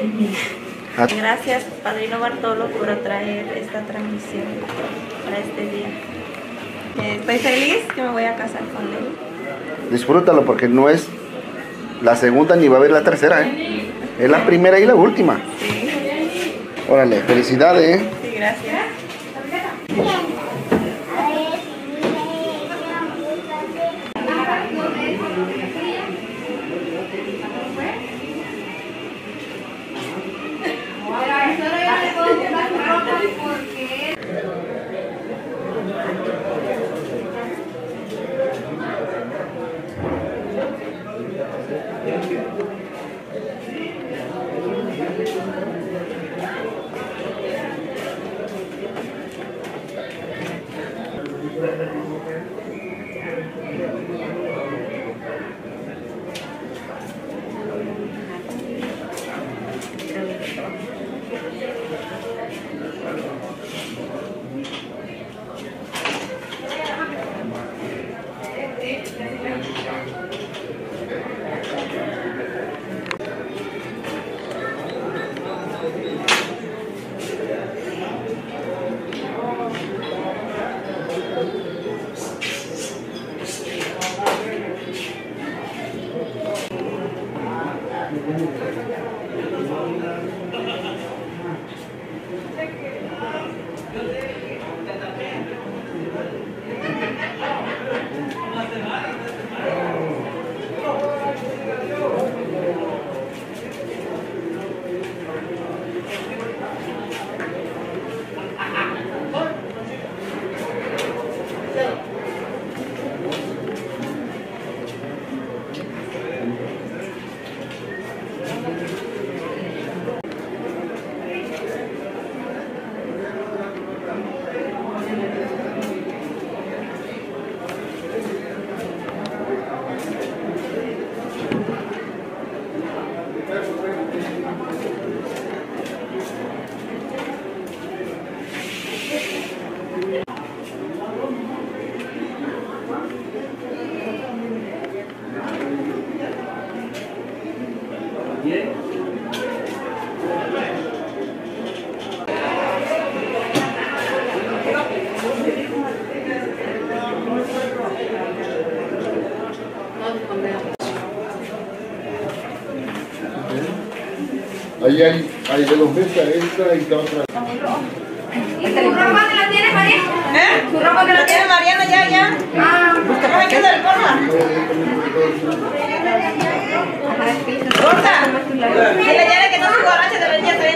Gracias, Padrino Bartolo, por traer esta transmisión para este día. Estoy feliz que me voy a casar con él. Disfrútalo porque no es la segunda ni va a haber la tercera, ¿eh? Es la primera y la última. Sí. Órale, felicidades, ¿eh? Sí, gracias. Ahí hay de los meses esta y la otra. ¿Y tu ropa que la tiene María? ¿Eh? ¿Tu ropa que la tiene? Mariana ya. Ah, ¿Estamos aquí del forma? Rosa, dile ya que no se borracha de los días también.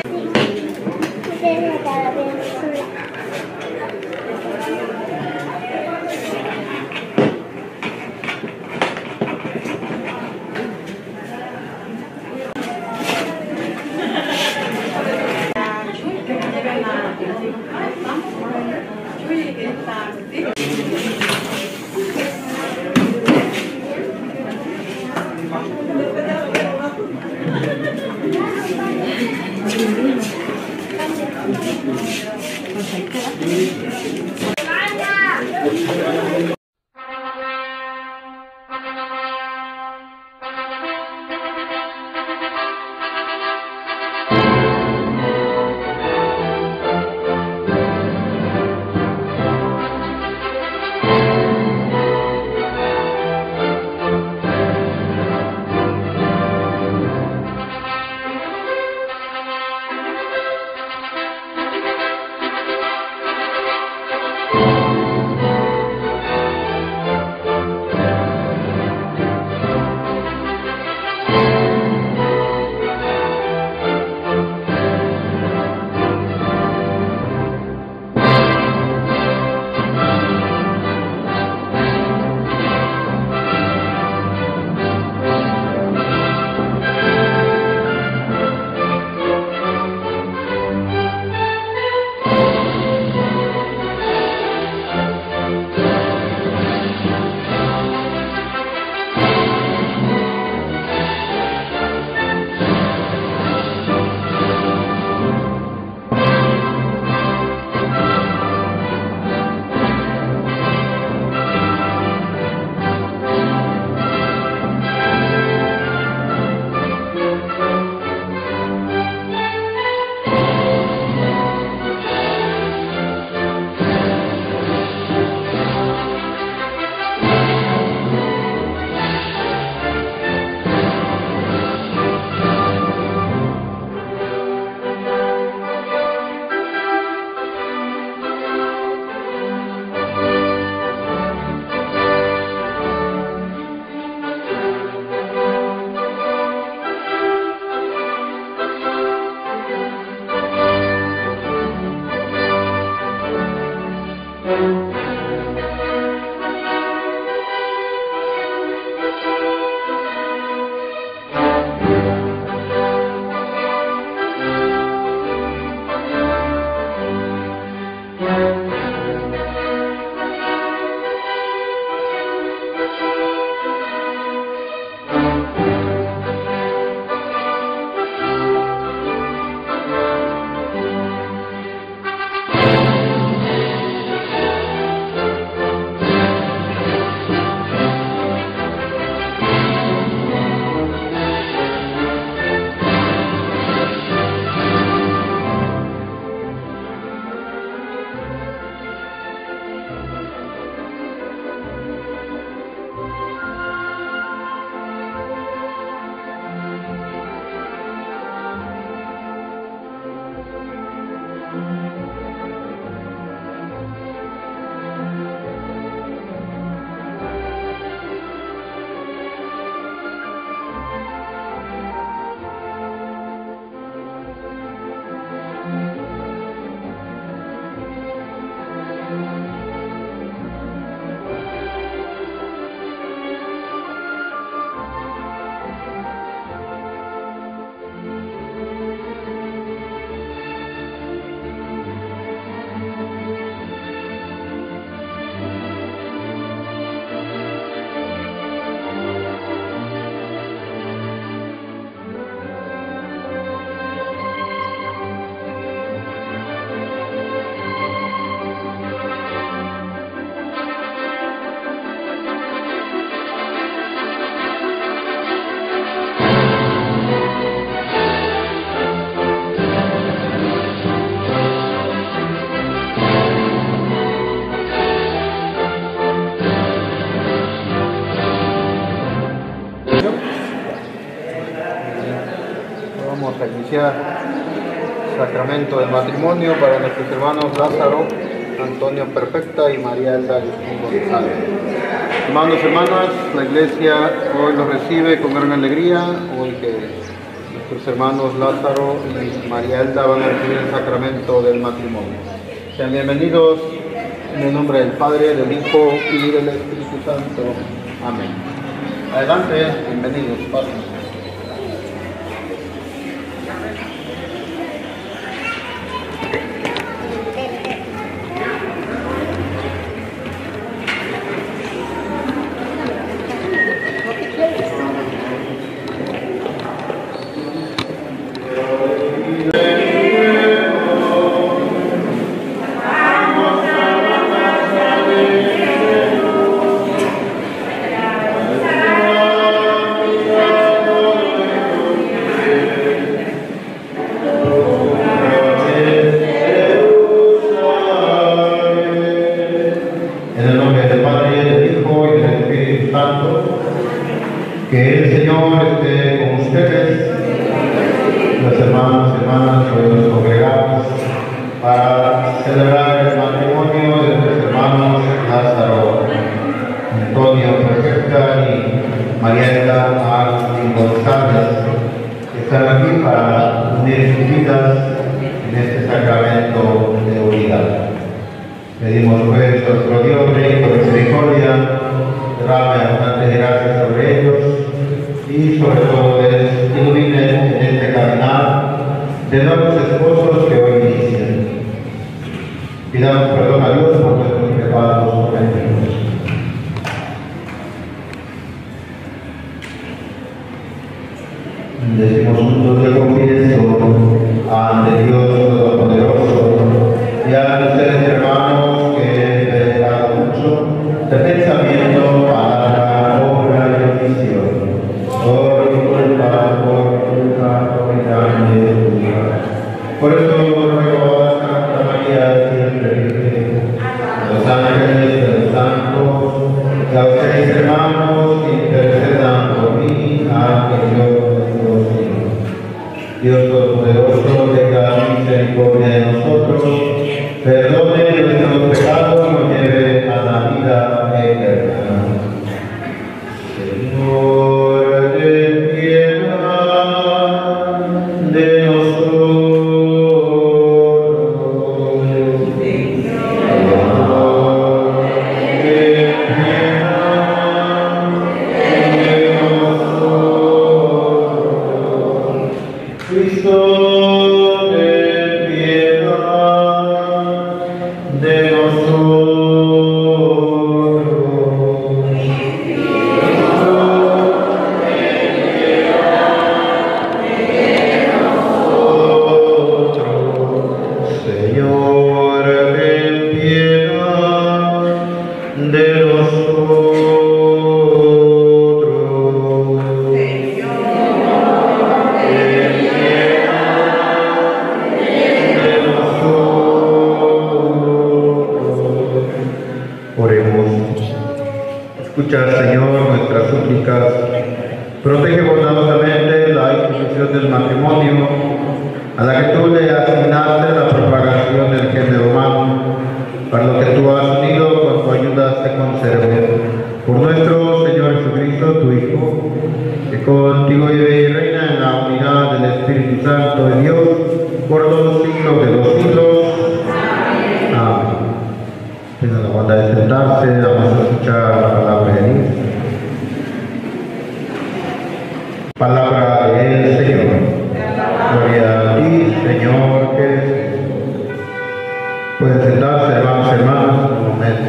Vamos a iniciar el sacramento del matrimonio para nuestros hermanos Lázaro, Antonio Perfecta y María Elda González. Hermanos, hermanas, la iglesia hoy los recibe con gran alegría, hoy que nuestros hermanos Lázaro y María Elda van a recibir el sacramento del matrimonio. Sean bienvenidos en el nombre del Padre, del Hijo y del Espíritu Santo. Amén. Adelante, bienvenidos, pasen. Que el Señor esté con ustedes, los hermanos y hermanas, hoy nos congregamos para celebrar el matrimonio de nuestros hermanos Lázaro, Antonio Perfecta y María Elda González, que están aquí para unir sus vidas en este sacramento de unidad. Pedimos pues nuestro Dios, Rey, por misericordia, derrame abundantes gracias sobre ellos y sobre todo les ilumine en este caminar de nuevos esposos que hoy inician. Pidamos perdón a Dios por nuestros pecados cometidos. Decimos juntos: yo confieso ante Dios Todopoderoso y a ustedes, hermanos, que he pecado mucho de pensamiento, palabra, obra y omisión. Por mi culpa, grande culpa. Por eso ruego a Santa María, siempre Virgen, a los ángeles, a los santos, y a ustedes, hermanos, que intercedan por mí ante Dios nuestro Señor. Dios Todopoderoso, tenga misericordia de nosotros, perdone nuestros pecados y nos lleve a la vida eterna. Señor, ten piedad de nosotros. Señor, ten piedad de nosotros. Cristo, ten piedad de nosotros. Señor, ten piedad de nosotros. Oremos. Escucha, Señor, nuestras súplicas. Protege bondadosamente la institución del matrimonio, a la que tú le asignaste la propagación del género humano, para lo que tú has unido con tu ayuda se conserve. Por nuestro Señor Jesucristo, tu Hijo, que contigo vive y reina en la unidad del Espíritu Santo de Dios, por los siglos de los siglos. Amén. Tengan la bondad de sentarse, vamos a escuchar la palabra de Dios. Palabra del Señor. Gloria a ti, Señor Jesús. Pueden sentarse, hermanos y hermanas, un momento.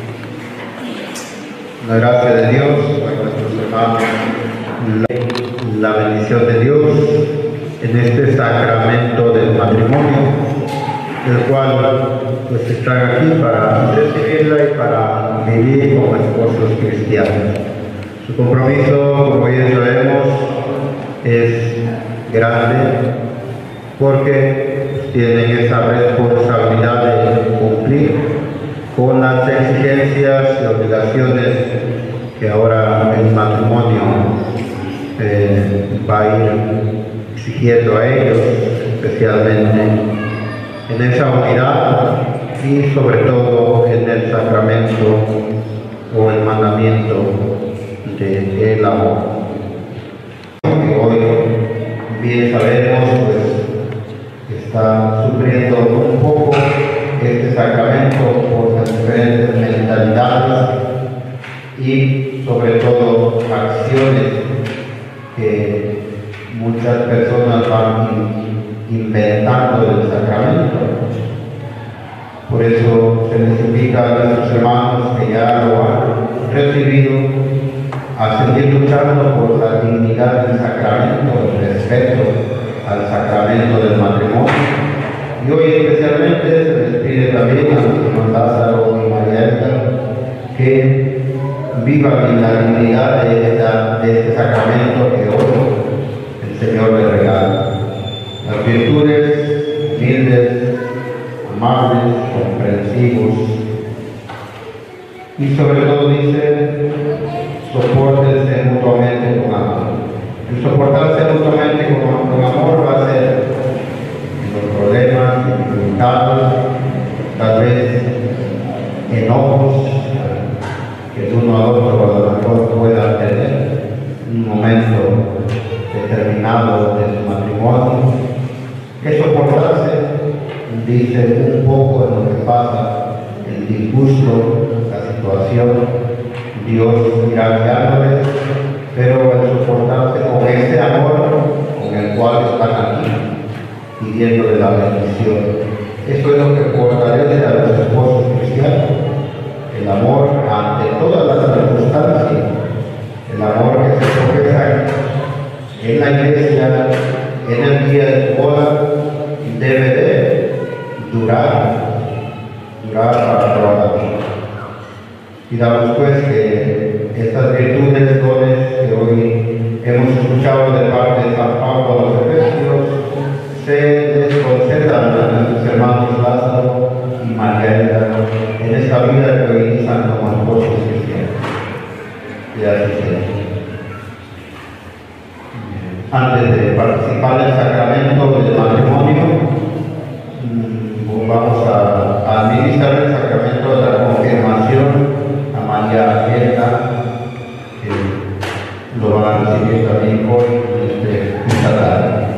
La gracia de Dios para nuestros hermanos, la bendición de Dios en este sacramento del matrimonio, el cual pues están aquí para recibirla y para vivir como esposos cristianos. Su compromiso, como ya sabemos, es grande porque tienen esa responsabilidad de cumplir con las exigencias y obligaciones que ahora el matrimonio va a ir exigiendo a ellos, especialmente en esa unidad y sobre todo en el sacramento o el mandamiento del amor. Que hoy bien sabemos, pues está sufriendo un poco este sacramento por las diferentes mentalidades y sobre todo acciones que muchas personas van inventando del sacramento. Por eso se les invita a nuestros hermanos que ya lo han recibido a seguir luchando por la dignidad del sacramento, el respeto al sacramento del matrimonio. Y hoy especialmente se les pide también a nuestro Lázaro y María Elda que vivan en la dignidad de este sacramento que hoy el Señor les regala. Las virtudes humildes, amables, comprensivos y sobre todo dice, soportense mutuamente con amor. El soportarse mutuamente con amor va a ser los problemas, dificultades, tal vez enojos que el uno al otro a lo mejor pueda tener en un momento determinado de su matrimonio. Que soportarse dice un poco de lo que pasa, el disgusto, la situación. Dios irá guiándoles, pero el soportarse con ese amor con el cual están aquí, pidiéndole la bendición. Eso es lo que fortalece a los esposos cristianos, el amor ante todas las circunstancias, el amor que se profesa en la iglesia, en el día de su boda, debe de durar para toda la vida. Pidamos pues que estas virtudes, dones que hoy hemos escuchado de parte de San Pablo a los Efesios, se les concedan a nuestros hermanos Lázaro y María Elda en esta vida que hoy inician como esposos cristianos. Y así sea. Antes de participar del sacramento del matrimonio, vamos a administrar el sacramento de la confirmación a María Elda, que lo van a recibir también hoy esta tarde.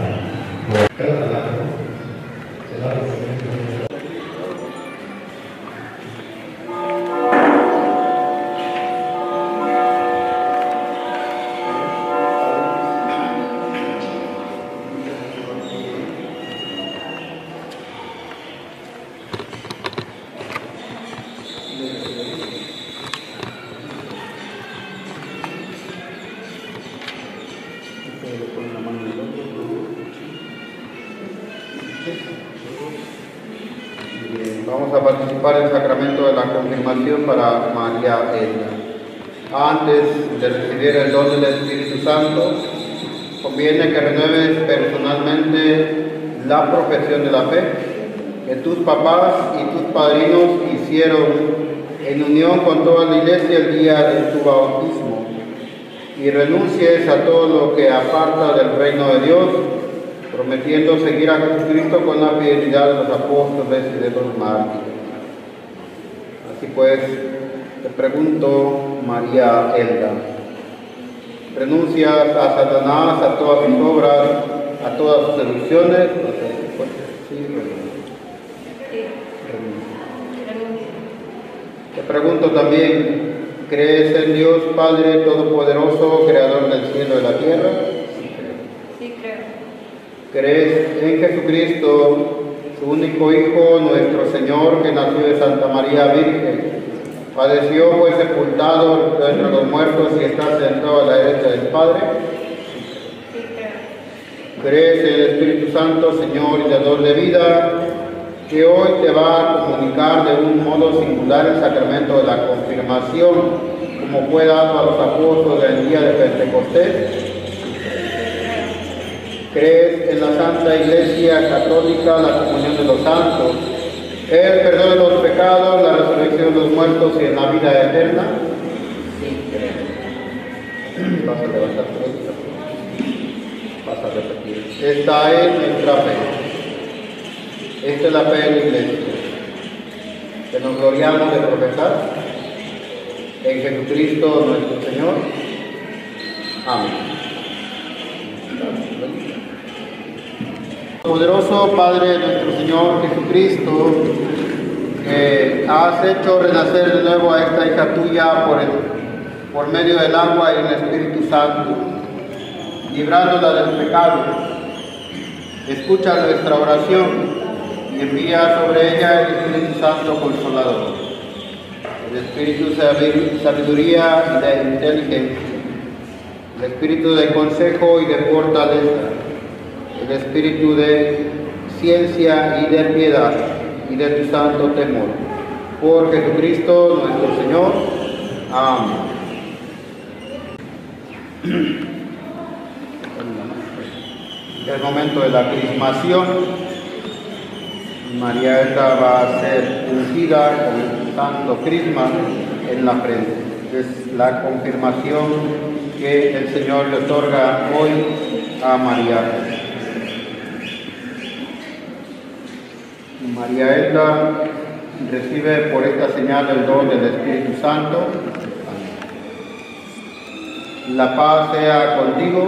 Vamos a participar en el sacramento de la confirmación para María Elda. Antes de recibir el don del Espíritu Santo, conviene que renueves personalmente la profesión de la fe que tus papás y tus padrinos hicieron en unión con toda la iglesia el día de tu bautismo, y renuncies a todo lo que aparta del reino de Dios, prometiendo seguir a Jesucristo con la fidelidad de los apóstoles y de los mártires. Así pues, te pregunto, María Elda, ¿renuncias a Satanás, a todas sus obras, a todas sus seducciones? Sí, renuncio. Te pregunto también, ¿crees en Dios Padre Todopoderoso, Creador del cielo y la tierra? Sí, creo. ¿Crees en Jesucristo, su único Hijo, nuestro Señor, que nació de Santa María Virgen, padeció, fue sepultado entre los muertos y está sentado a la derecha del Padre? Sí, creo. ¿Crees en el Espíritu Santo, Señor y dador de vida, que hoy te va a comunicar de un modo singular el sacramento de la confirmación, como fue dado a los apóstoles el día de Pentecostés? ¿Crees en la Santa Iglesia Católica, la comunión de los santos, el perdón de los pecados, la resurrección de los muertos y en la vida eterna? Sí, creo. Vas a levantar tu mano. Vas a repetir. Esta es nuestra fe. Esta es la fe de la Iglesia. Que nos gloriamos de profesar en Jesucristo nuestro Señor. Amén. Poderoso Padre nuestro Señor Jesucristo, has hecho renacer de nuevo a esta hija tuya por medio del agua y el Espíritu Santo, librándola del pecado. Escucha nuestra oración y envía sobre ella el Espíritu Santo Consolador, el Espíritu de sabiduría y de inteligencia, el Espíritu de consejo y de fortaleza, el Espíritu de ciencia y de piedad y de tu santo temor. Por Jesucristo nuestro Señor. Amén. El momento de la crismación. María Elda va a ser ungida con el santo crisma en la frente. Es la confirmación que el Señor le otorga hoy a María. María Elda recibe por esta señal el don del Espíritu Santo. La paz sea contigo.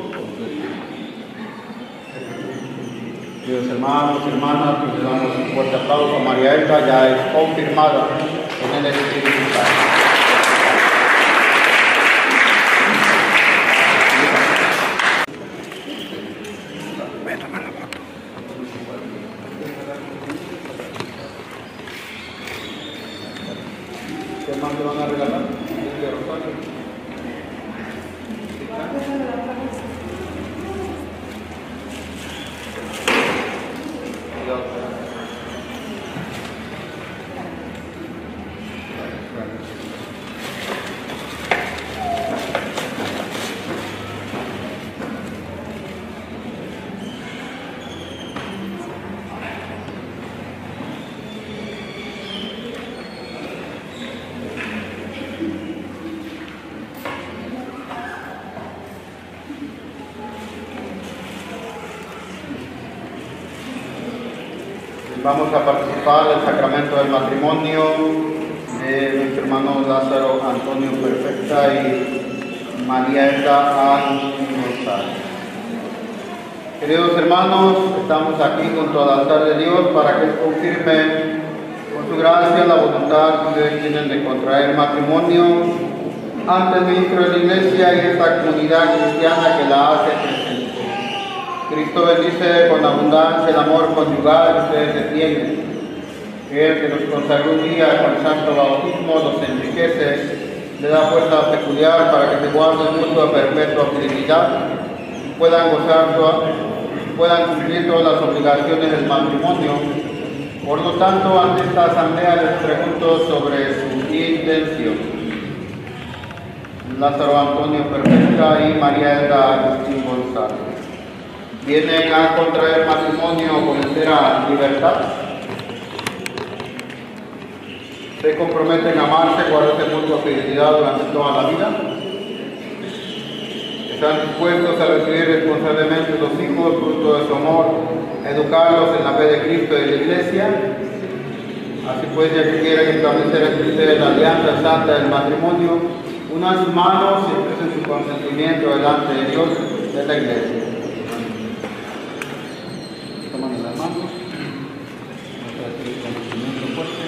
Queridos hermanos y hermanas, le damos un fuerte aplauso a María Elda, ya es confirmada en el Espíritu Santo. ¿Qué más te van a regalar? Vamos a participar del sacramento del matrimonio de nuestro hermano Lázaro Antonio Perfecta y María Elda González. Queridos hermanos, estamos aquí junto al altar de Dios para que confirme con su gracia la voluntad que ustedes tienen de contraer matrimonio ante el ministro de la Iglesia y esta comunidad cristiana que la hace presente. Cristo bendice con abundancia el amor conyugal que ustedes tienen. Él que nos consagró un día con el santo bautismo los enriquece, le da fuerza peculiar para que se guarden mutua perpetua fidelidad y puedan cumplir todas las obligaciones del matrimonio. Por lo tanto, ante esta asamblea les pregunto sobre su intención. Lázaro Antonio Perfecta y María Elda González. ¿Vienen a contraer matrimonio con entera libertad? ¿Se comprometen a amarse, guardarse mutua fidelidad durante toda la vida? ¿Están dispuestos a recibir responsablemente los hijos, fruto de su amor, educarlos en la fe de Cristo y de la Iglesia? Así pues, ya que quieren establecer entre ustedes la alianza santa del matrimonio, unan sus manos y expresen su consentimiento delante de Dios y de la Iglesia. Toman las manos. Vamos a hacer el consentimiento fuerte.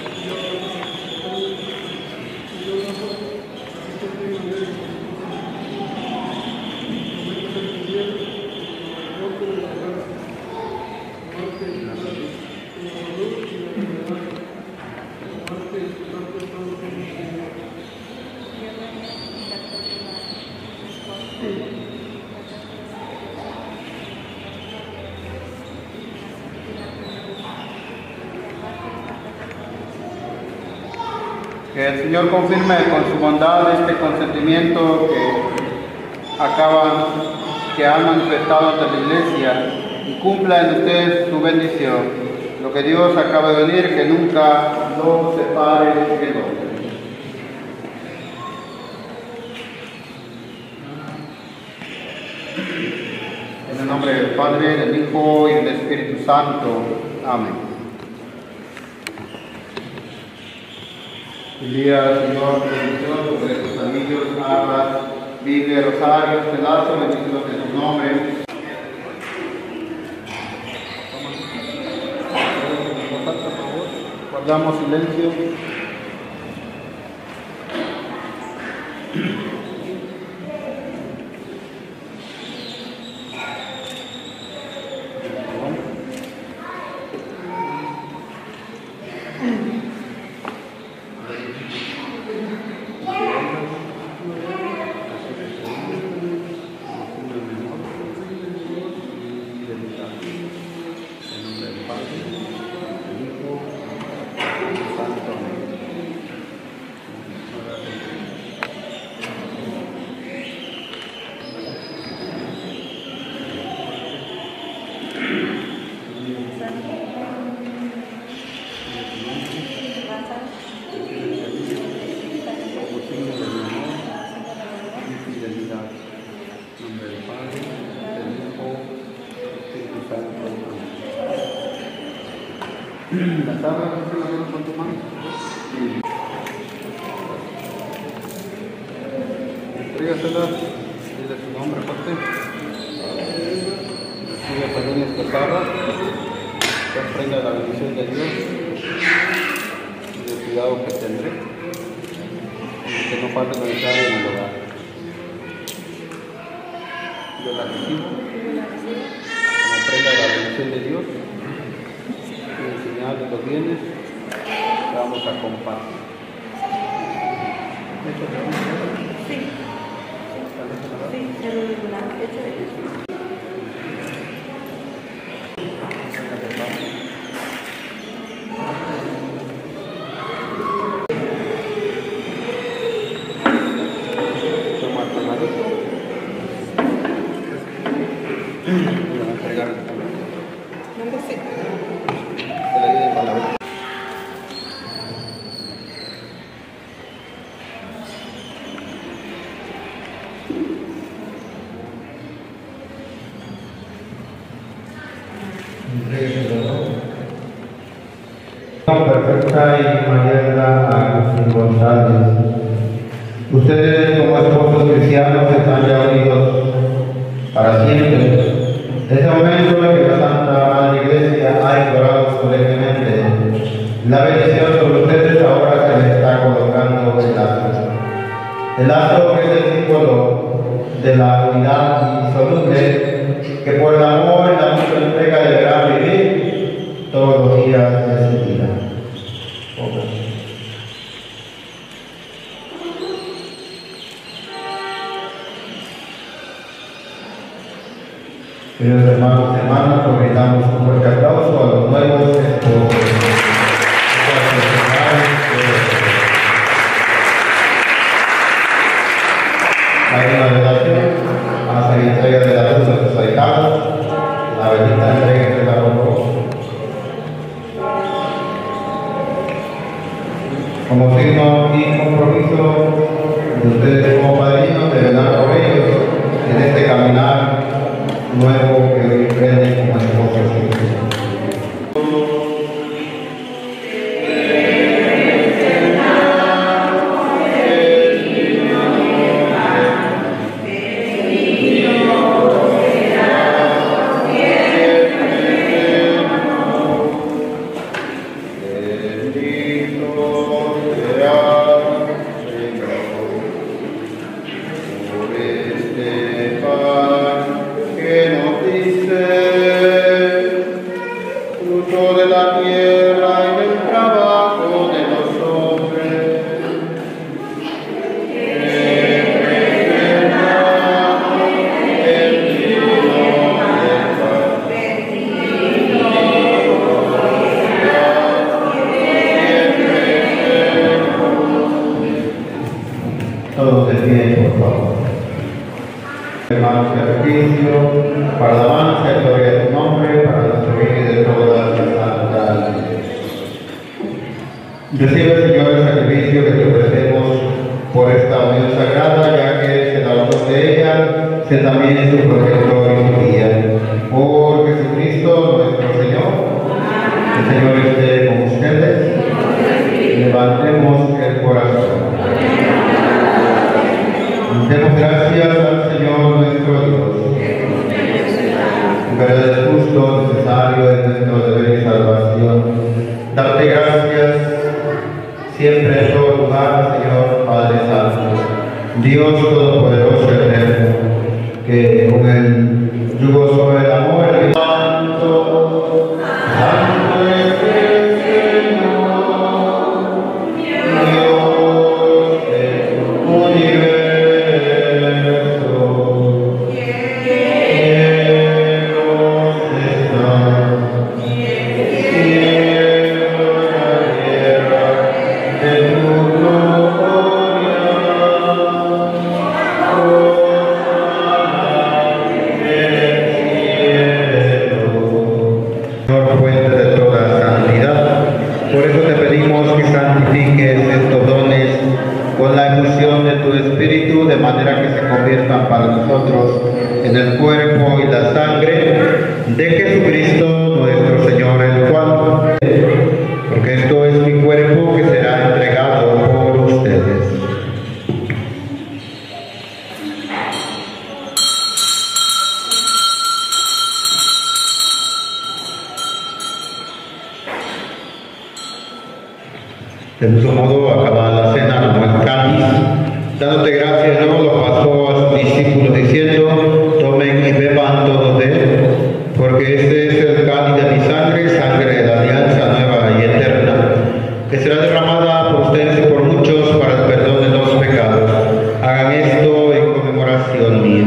Que el Señor confirme con su bondad este consentimiento que han manifestado ante la Iglesia y cumpla en ustedes su bendición. Lo que Dios acaba de unir, que nunca lo separe del hombre. En el nombre del Padre, del Hijo y del Espíritu Santo. Amén. El día, Señor, bendición sobre tus anillos, armas, Biblia, rosarios, pedazos, benditos en tu nombre. Por favor, guardamos silencio. La tabla que se la mano con tu mano. Entrégasela, dile su nombre, José. Recibe también esta tabla. Que aprenda la bendición de Dios y el cuidado que tendré. Y que no falte necesario en el hogar. Yo la recibo. Como aprenda la bendición de Dios. De los bienes, vamos a compartir. Sí. Sí, la fecha de Toma tu manito. Voy a entregar el también. Perfecta y Mariela Agustín González. Ustedes como esposos cristianos están ya unidos para siempre. Desde el momento en que la Santa Madre Iglesia ha implorado solemnemente la bendición sobre ustedes, ahora se les está colocando el lazo. El lazo que es el símbolo de la unidad insoluble que por el amor y la mutua entrega deberá vivir todos los días de su vida. Queridos hermanos y hermanas, nos brindamos un fuerte aplauso a los nuevos esposos. Hay una relación, van a hacer entrega de la luz de sus ahijados, la bendita entrega de la luz. Como signo y compromiso de ustedes como padrinos, deberán por ellos en este caminar nuevo que hoy emprenden como esposos. Todos de pie, por favor. Hermanos, sacrificio, para la alabanza y gloria de tu nombre, para nuestro bien y de todas las santas. Recibe, Señor, el sacrificio que te ofrecemos por esta unión sagrada, ya que es el autor de ella, sé también su protector y su guía. el yugo sobre el amor, el Santo, Santo es el Señor, Dios del universo. Cielos están, cielo la tierra de tu gloria. Señor, fuente de toda santidad, por eso te pedimos que santifiques estos dones con la efusión de tu Espíritu, de manera que se conviertan para nosotros en el cuerpo y la sangre de Jesucristo nuestro Señor, el cual, porque esto es mi cuerpo que será entregado por ustedes. De mismo modo, acabada la cena, tomó el cáliz, dándote gracias, luego lo pasó a sus discípulos diciendo: tomen y beban todos de él, porque este es el cáliz de mi sangre, sangre de la alianza nueva y eterna, que será derramada por ustedes y por muchos para el perdón de los pecados. Hagan esto en conmemoración mía.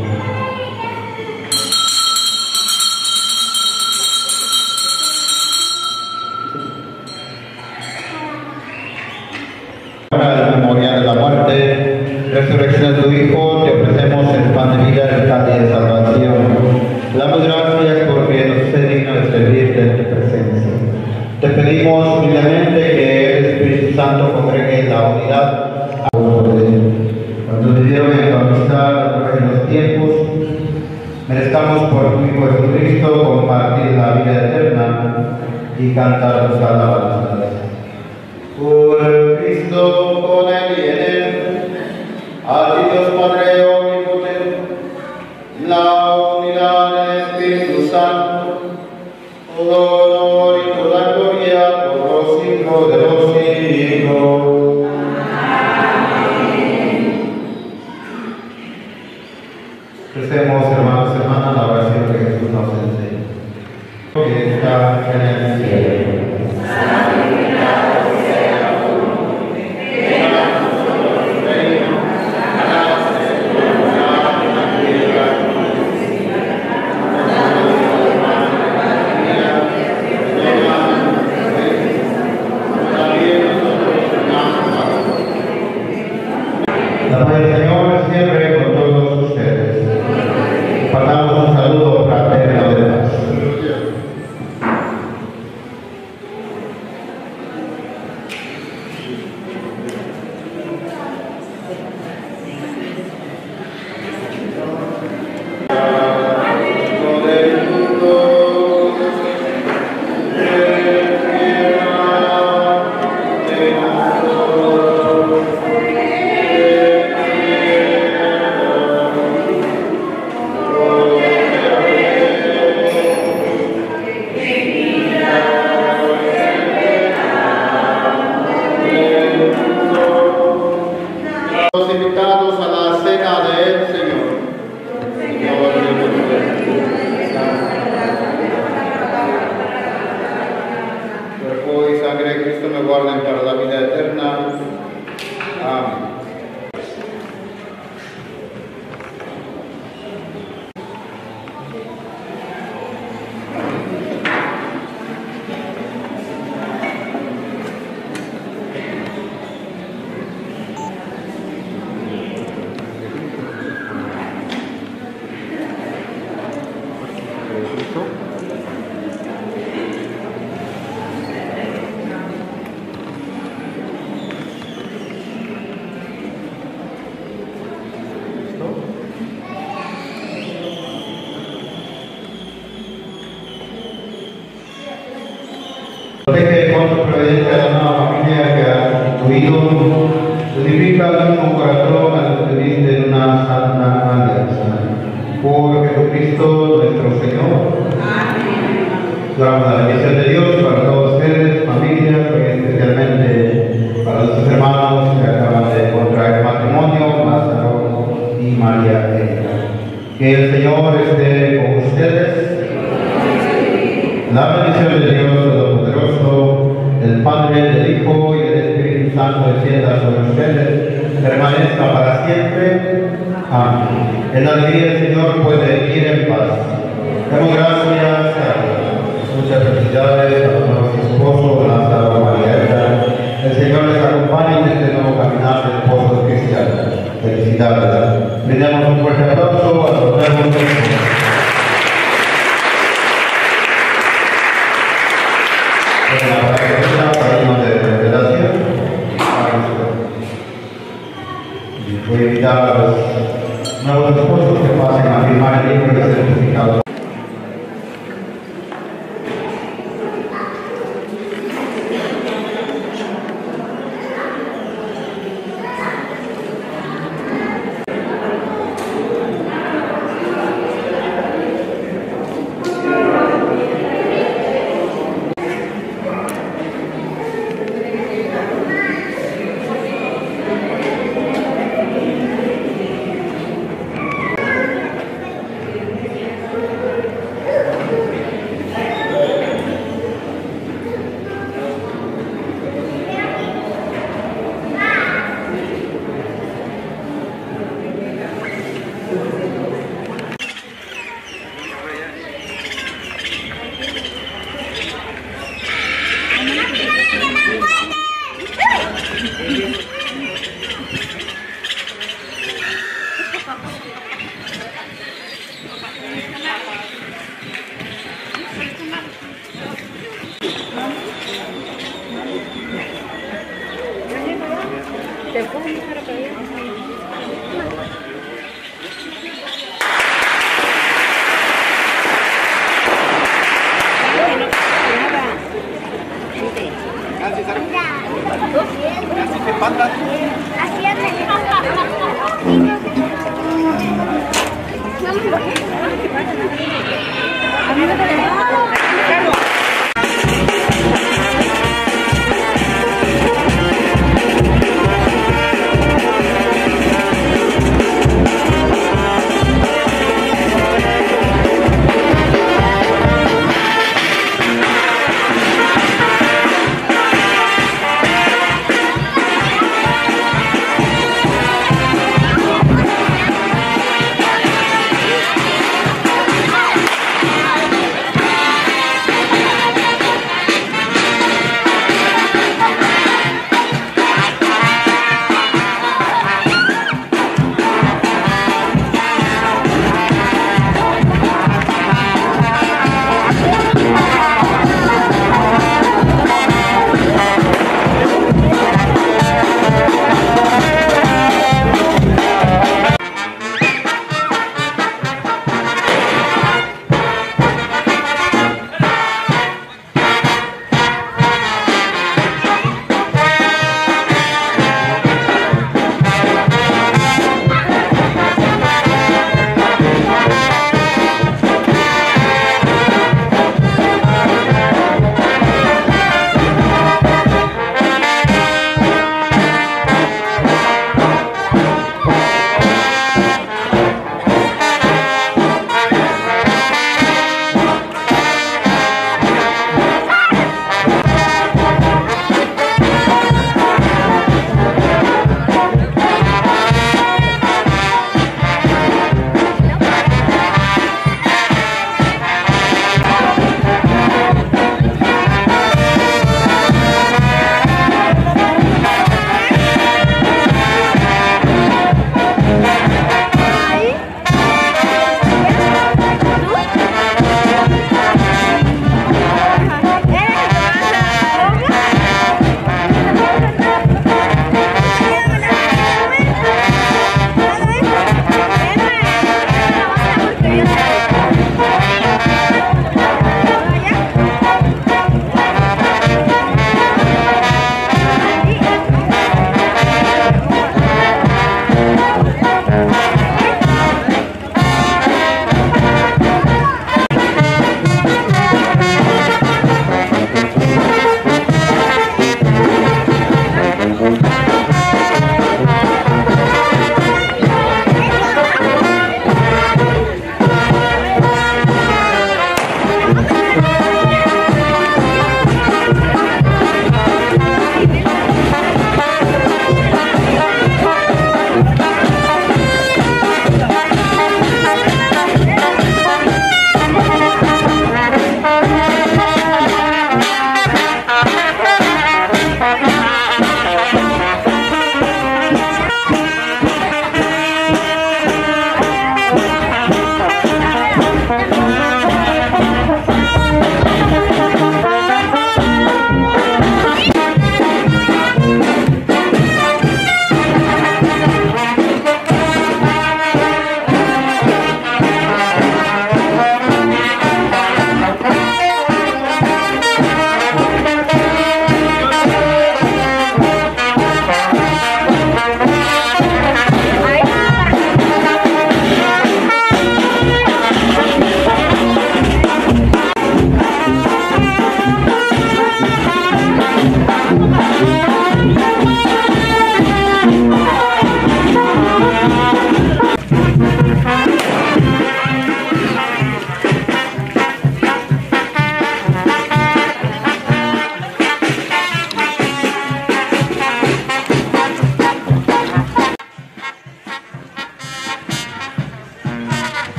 Para la memoria de la muerte, resurrección de tu Hijo, te ofrecemos el pan de vida y el cáliz de salvación. Te damos gracias porque nos es digno de servirte en tu presencia. Te pedimos humildemente que el Espíritu Santo congregue la unidad. Cuando te dieron en bautizar en los tiempos, merezcamos por tu Hijo Jesucristo compartir la vida eterna y cantar tus alabanzas. Por Cristo, con él y en él, a ti Dios Padre omnipotente, la unidad del Espíritu Santo, todo honor y toda gloria por los siglos de los siglos. Recemos, hermanos y hermanas, la oración que Jesús nos enseña. Que está en el cielo. La paz del Señor siempre con todos ustedes. Pasamos un saludo fraterno de paz. Los invitados a la cena del Señor. Cuerpo y sangre de Cristo me guarden para la vida eterna. Amén. Protege con tu providencia a la nueva familia que has instituido. Unifica al mismo corazón al que te diste en una santa alianza. Por Jesucristo nuestro Señor. Amén. esté con ustedes. La bendición de Dios Todopoderoso, el Padre, el Hijo y el Espíritu Santo descienda sobre ustedes, permanezca para siempre. Amén. En la alegría del Señor puede ir en paz. Damos gracias a Dios. Muchas felicidades a los nuevos esposos, Lázaro, María. El Señor les acompañe en este nuevo caminar de esposos cristianos. Felicidades. Le damos un fuerte aplauso a los nuevos esposos. Voy a invitar a los nuevos esposos que pasen a firmar el libro de certificado.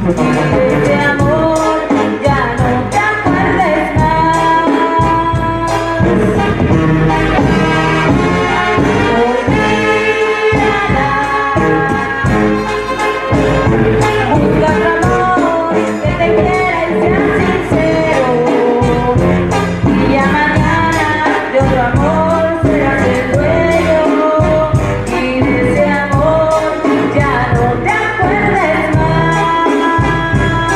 ese amor ya no te acuerdes más. Busca otro amor que te quiera y sea sincero, y ya mañana de otro amor serás el dueño, y de ese amor ya no te acuerdes más.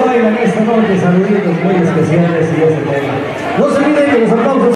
bailan esta noche, saluditos muy especiales y ese tema. No se olviden que los aplausos.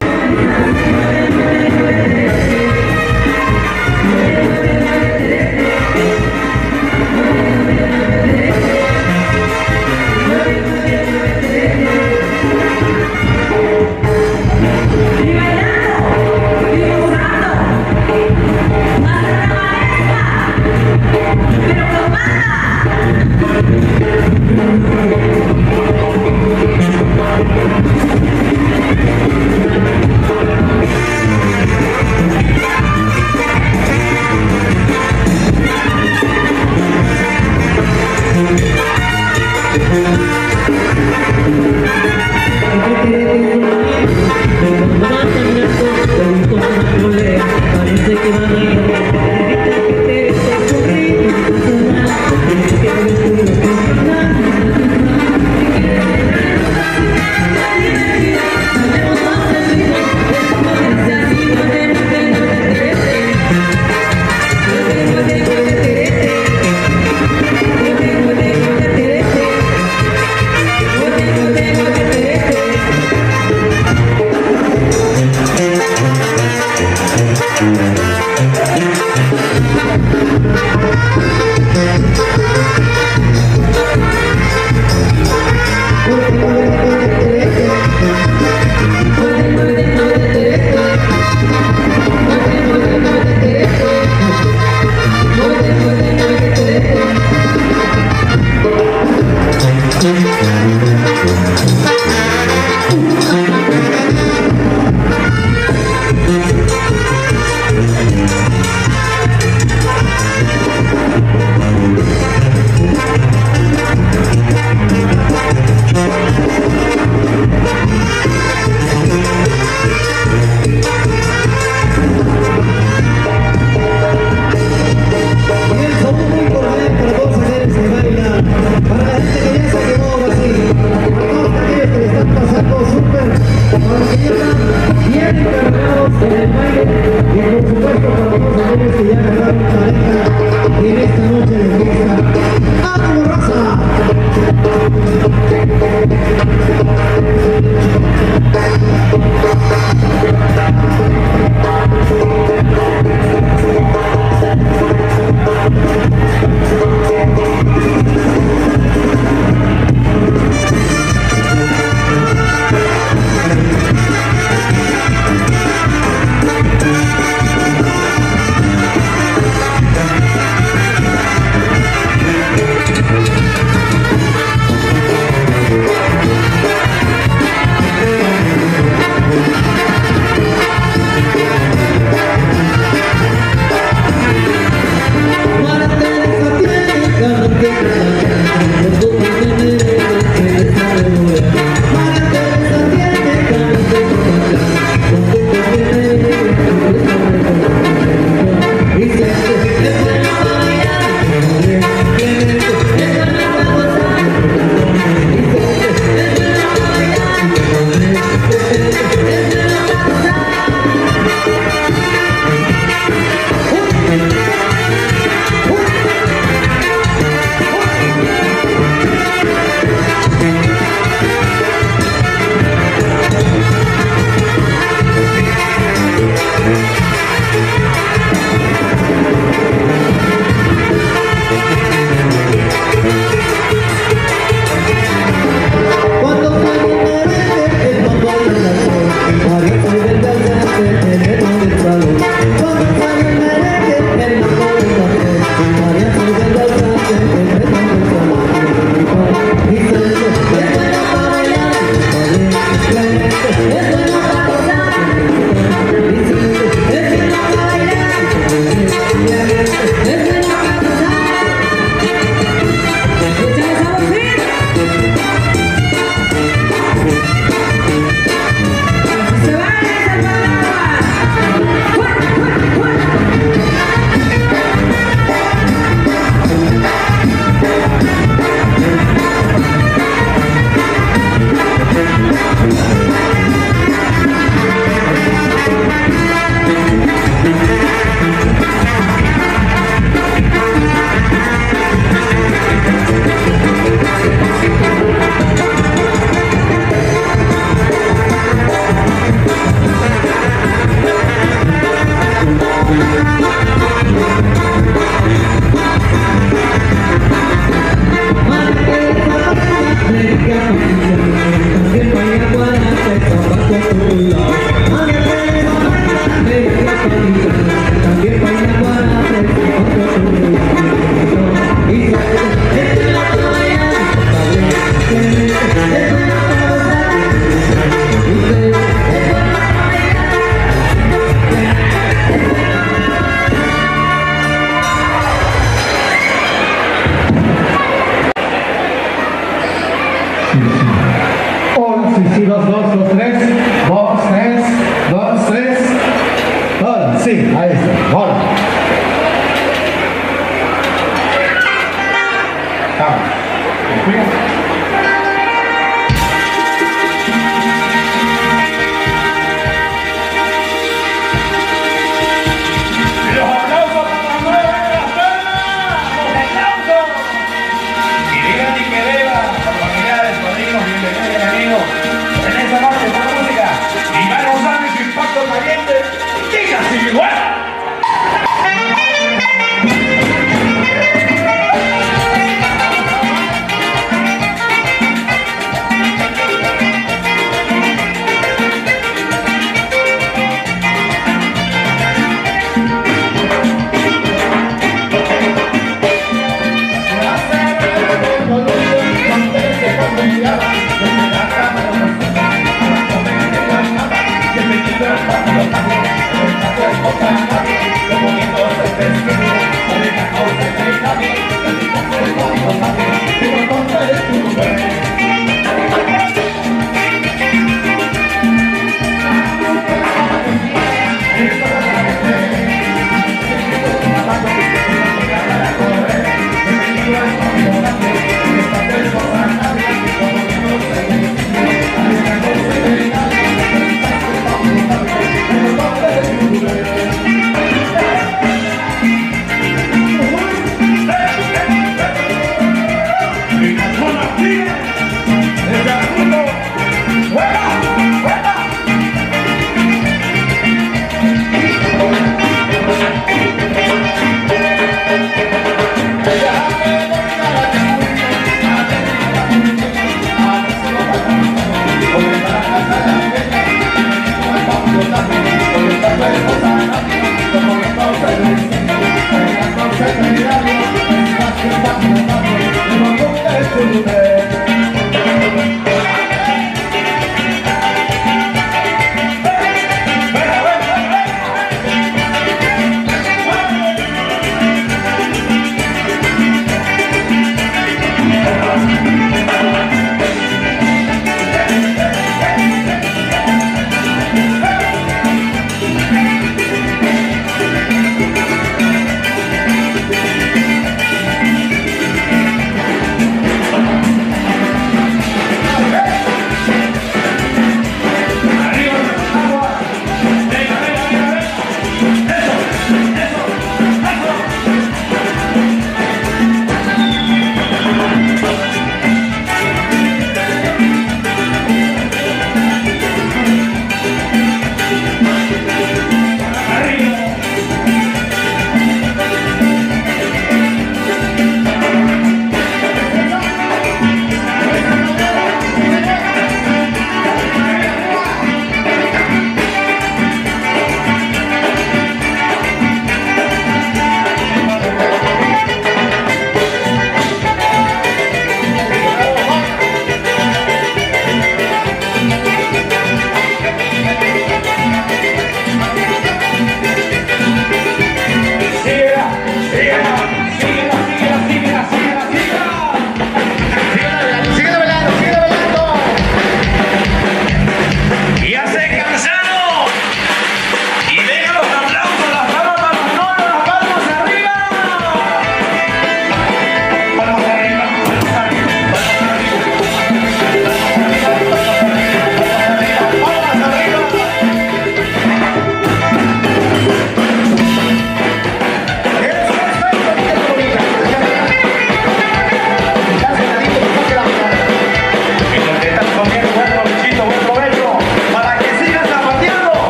Para la gente que ya se quemó ahora sí. Sí, 2, 3. 2, 3. 2, 3. Hola, sí, ahí está. Hola.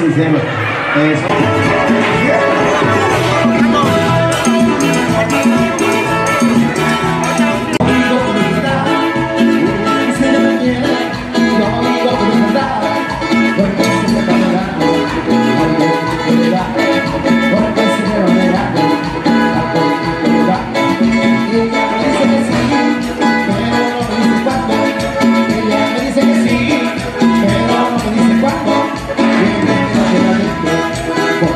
sí, cielo. Por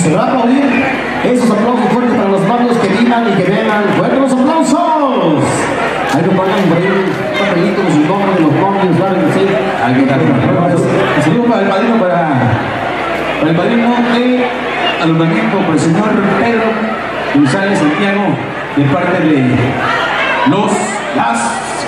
Se va a aplaudir. Esos aplausos fuertes para los novios que vivan y que vengan. ¡Fuertes los aplausos! Hay que poner por ahí un papelito con sus nombres de los novios, ¿saben? Sí. Hay que dar un saludo para el padrino, para el padrino de alumbramiento, por el señor Pedro González Santiago, de parte de las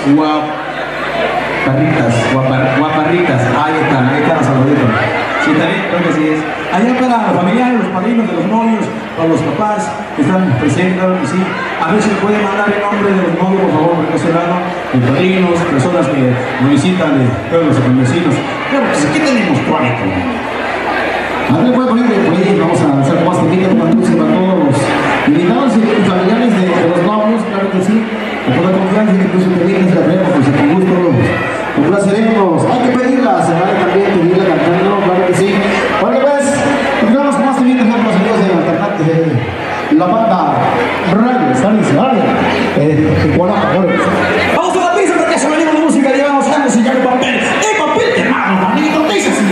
guaparritas. Ahí está la saludita. Sí, también creo que sí es. Allá para los familiares, los padrinos de los novios, para los papás que están presentes, claro que sí. A ver si me pueden mandar el nombre de los novios, por favor, por este lado, de padrinos, personas que nos visitan, de todos los vecinos. Claro que sí, aquí tenemos crónico. A ver, puede poner por ahí, vamos a hacer más pequeño para todos los invitados y familiares de los novios, claro que sí. Con toda confianza y que incluso permiten la prueba, pues con gusto los placeremos. Hay que pedirla, se vale también pedirla cantando, claro que sí. Bueno, pues, continuamos con más temitas con los amigos de Alternate, la banda Rayos, vamos a la pista porque se venimos de música, llevamos años y ya el papel de mano, manito, dice así,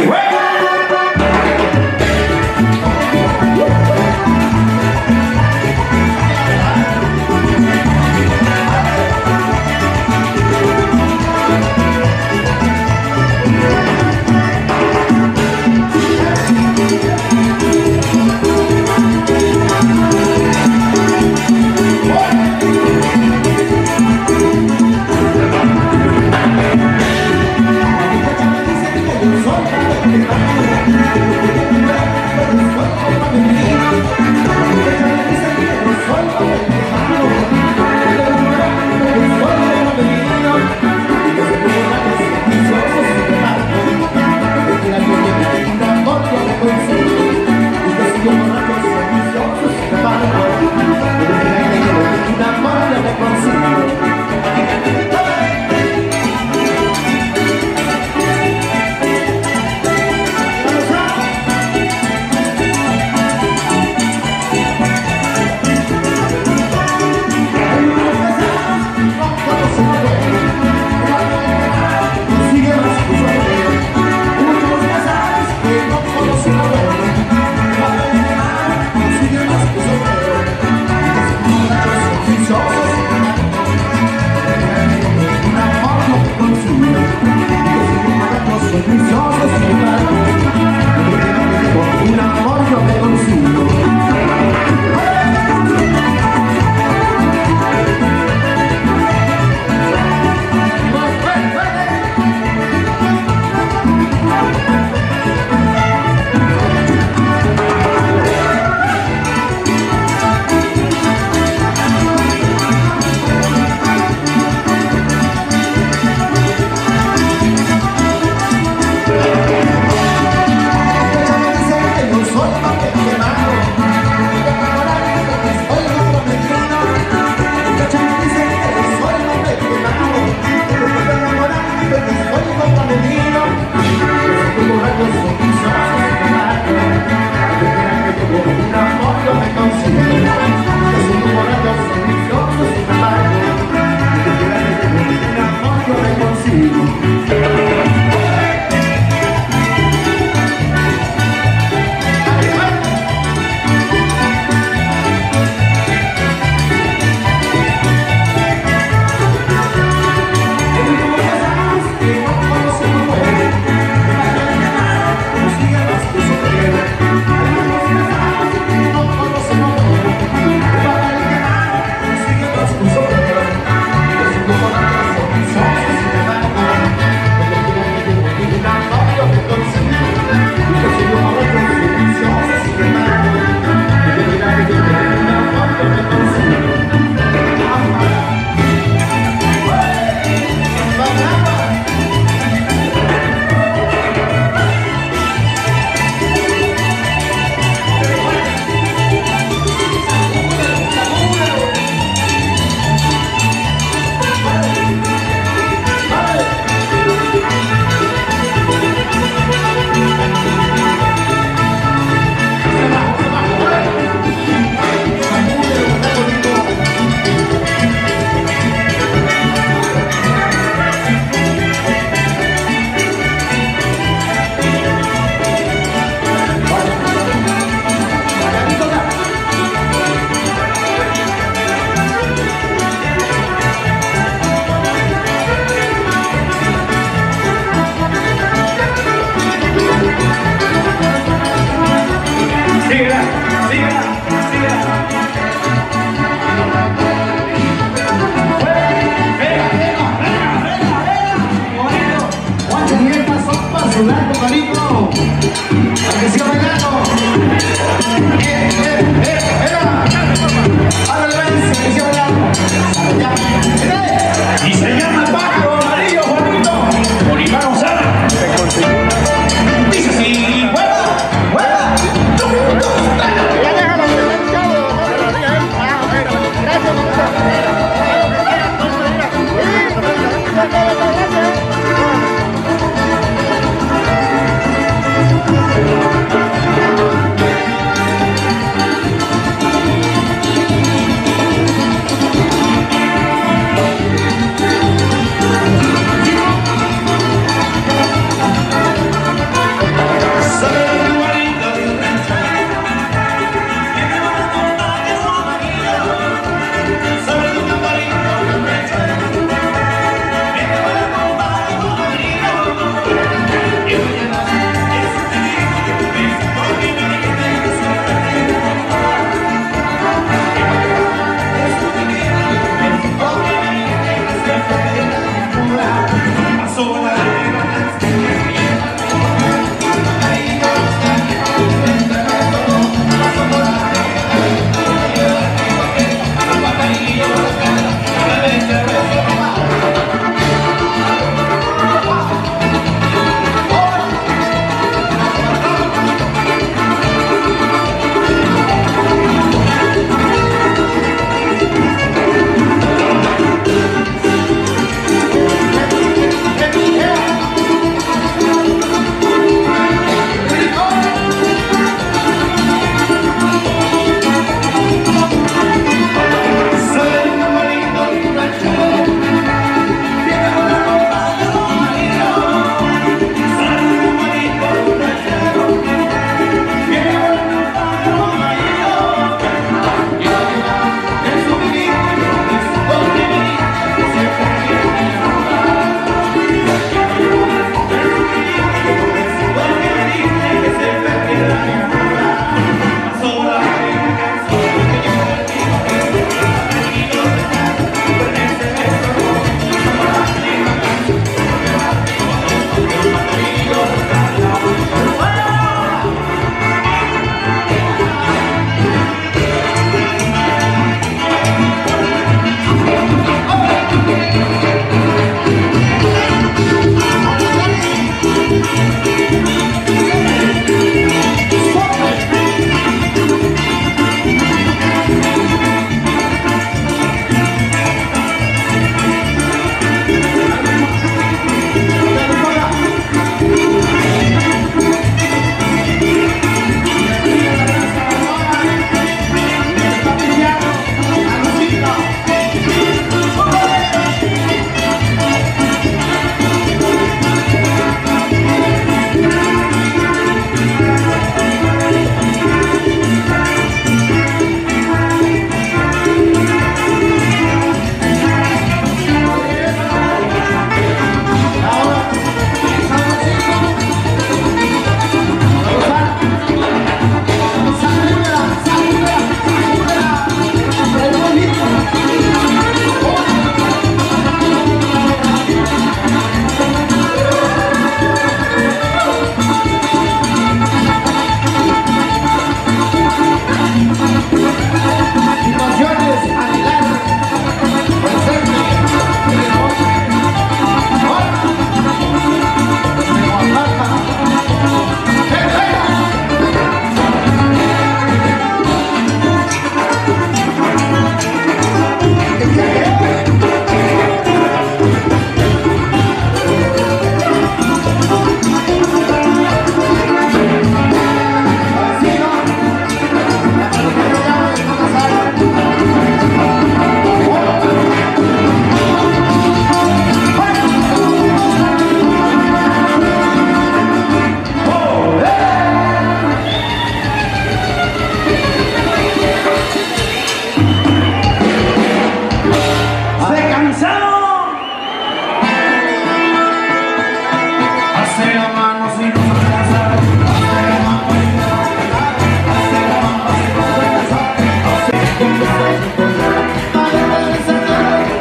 sudar, compadrito. Para que siga bailando. Ándale, ven, que siga bailando. Y se llama el pájaro amarillo, Juanito. Bolívar Osana. Dice así, ¡hueva! ¡Hueva! Ya déjalo, chavo.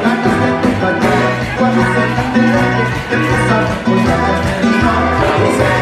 Cuando se candela, empieza a poner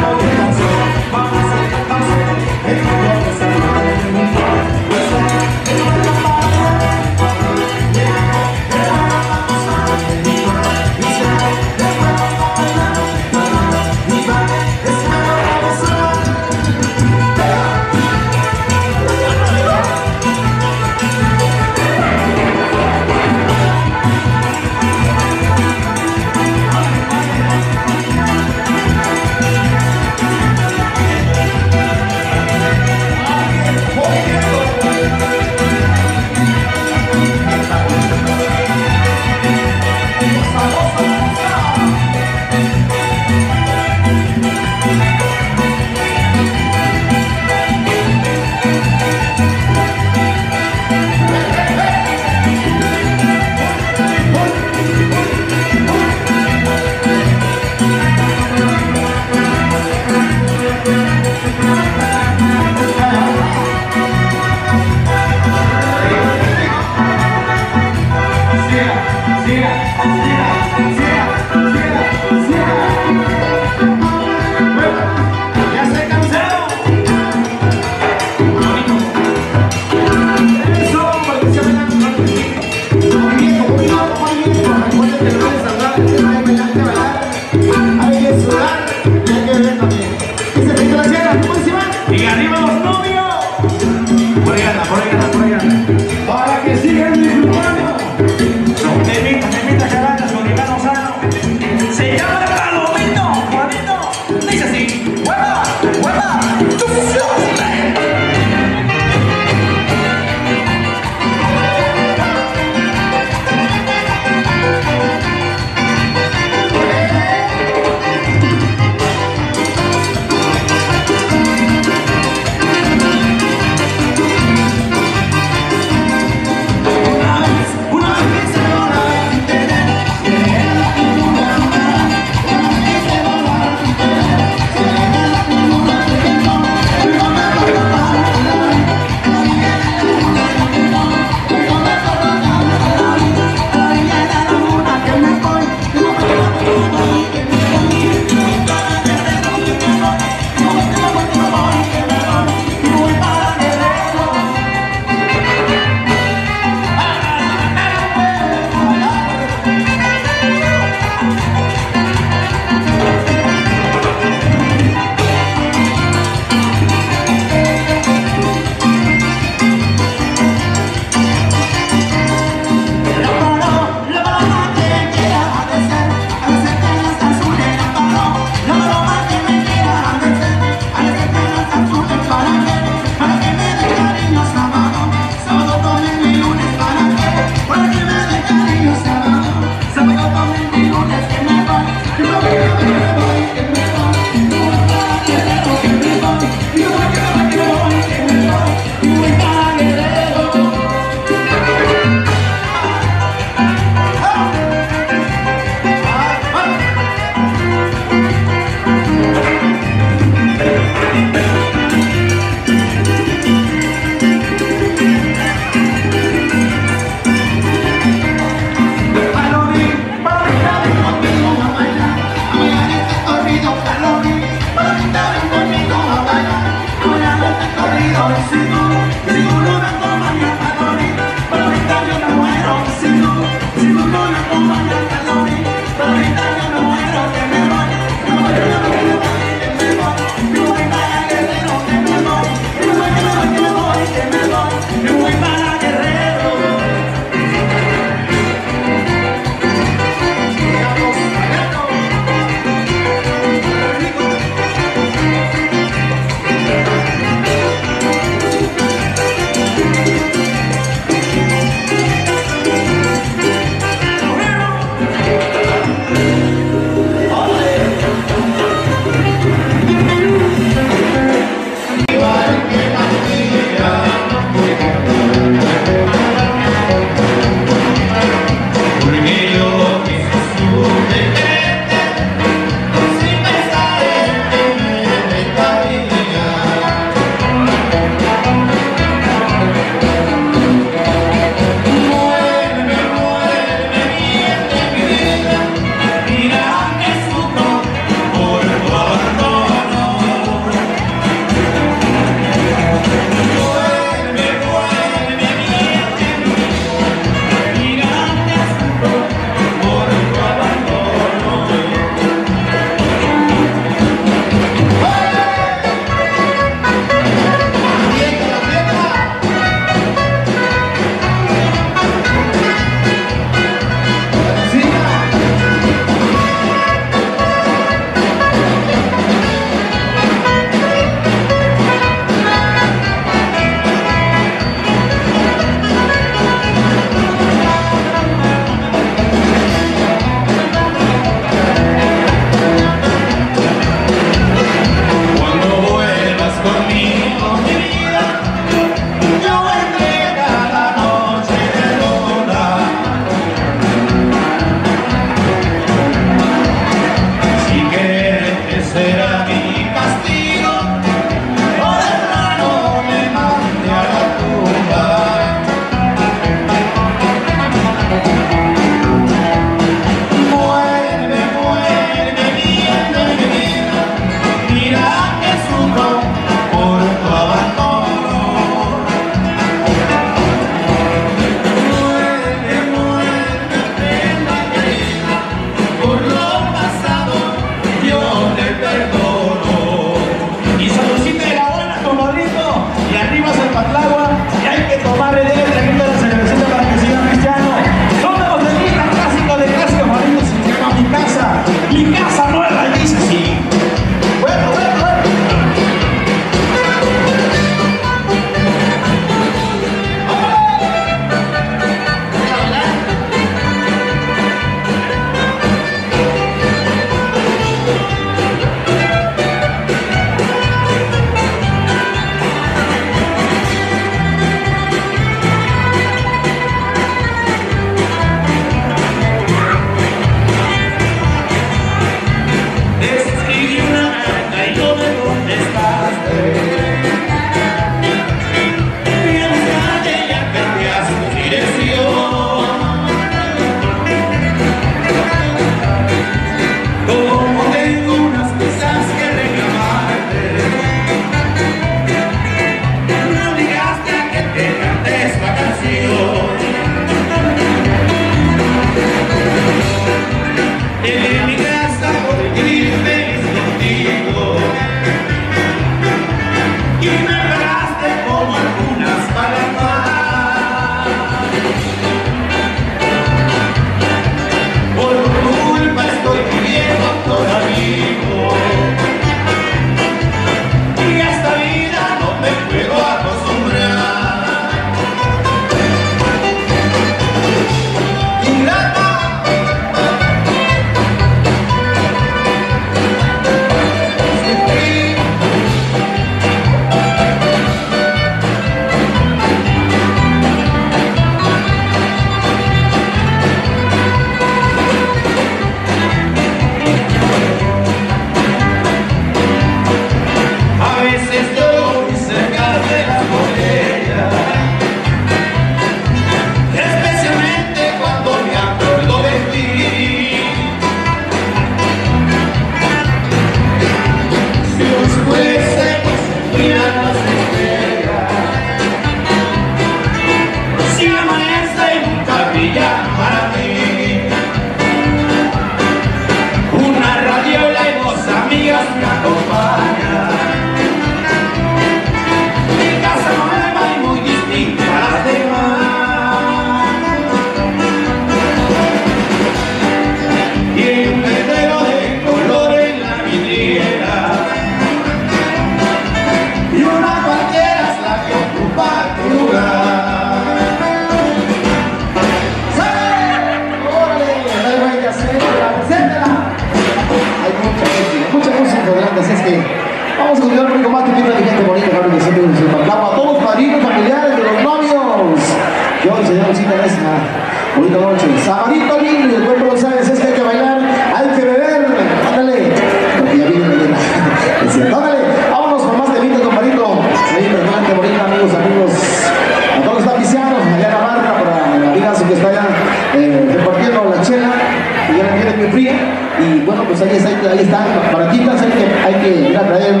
Vamos a continuar un poco más que tiene la gente bonita, claro que siempre se reclama a todos los padrinos familiares de los novios que hoy se dieron cita en esta bonita noche. Samarito lindo, el cuerpo lo sabes, es que hay que bailar, hay que beber, ándale, porque ya viene la llena. Es cierto, ándale, vámonos con más temitas, compadrito. Ahí, personalmente bonita, amigos, a todos los tapicianos, allá en la barra, para el amigazo que está allá repartiendo la chela, que ya la viene muy fría. Y bueno, pues ahí están, baratitas, hay que ir a traerla.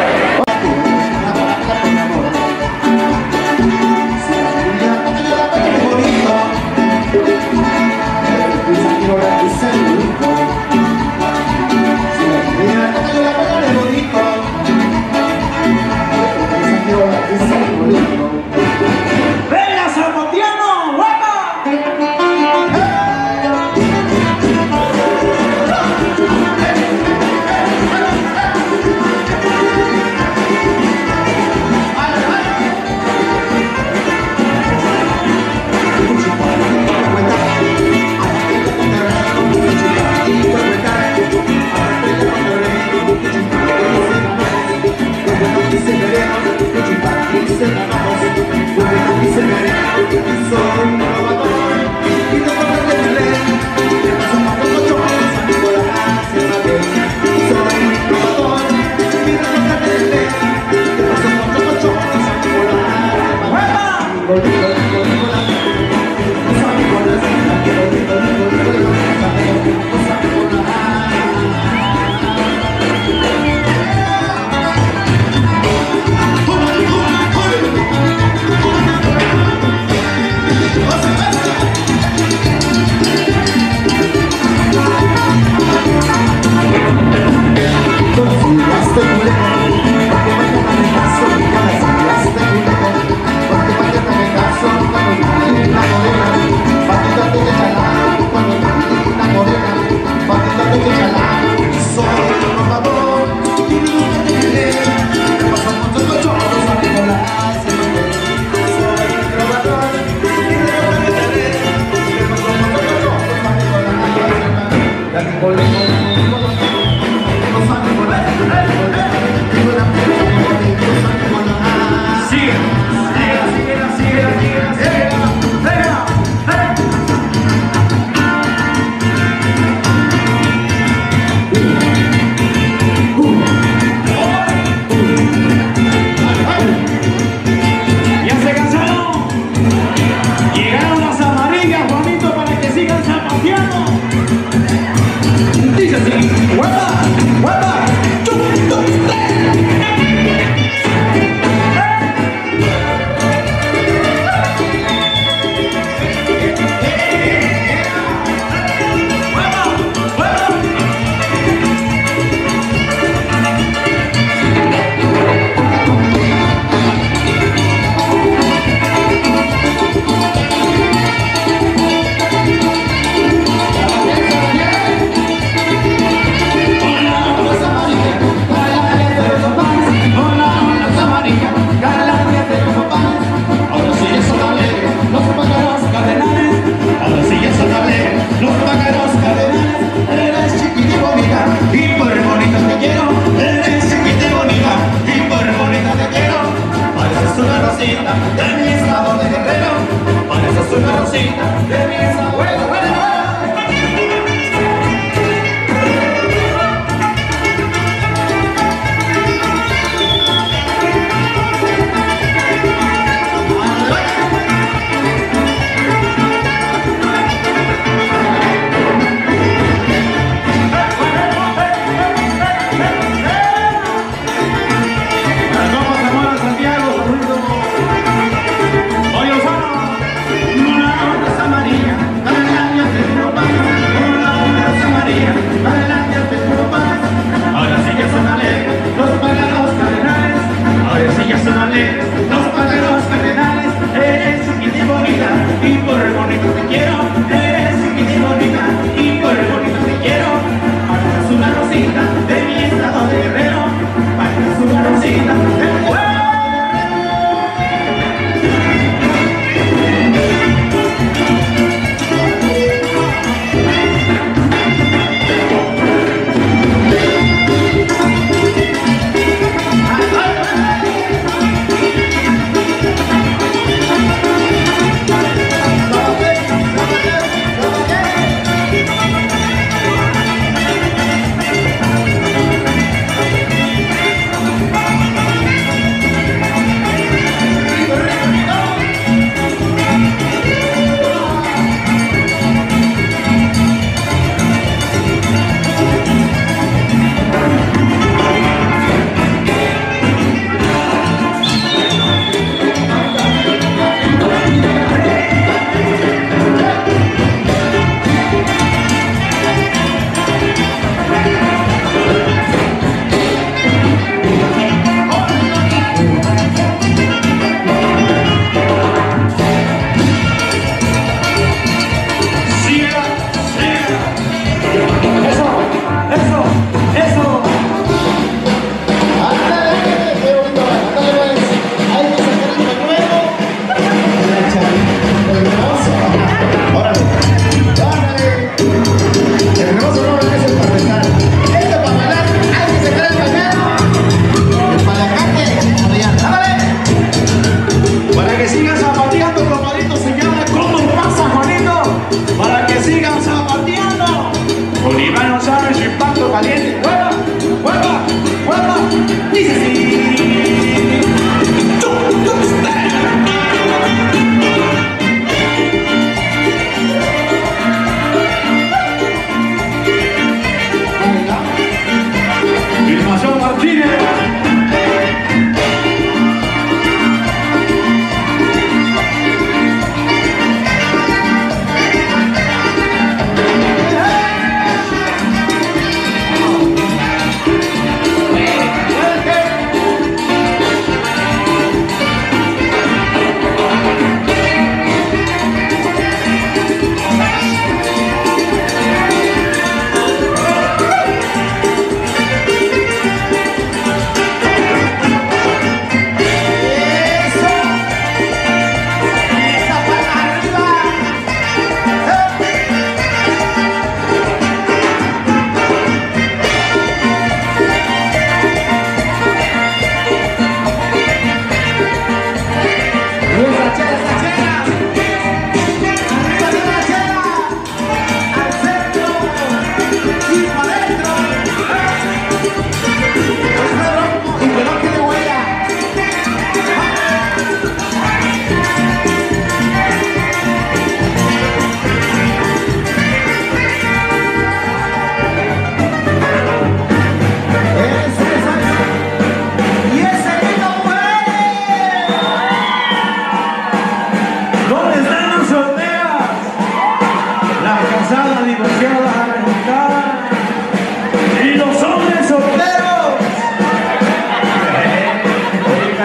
¡Venga, Zapotiano! ¡Guapa!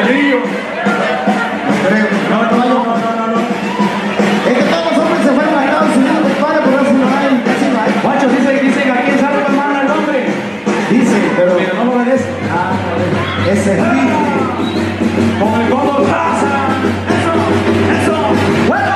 Ladrillo. No. Es que todos los hombres se fueron a Estados Unidos, compadre, por eso no hay, casi no hay. Guacho, dicen aquí en Salva, hermano, el nombre. Dice, pero no lo ves. ese es Con el combo pasa. Eso. ¡Bueno!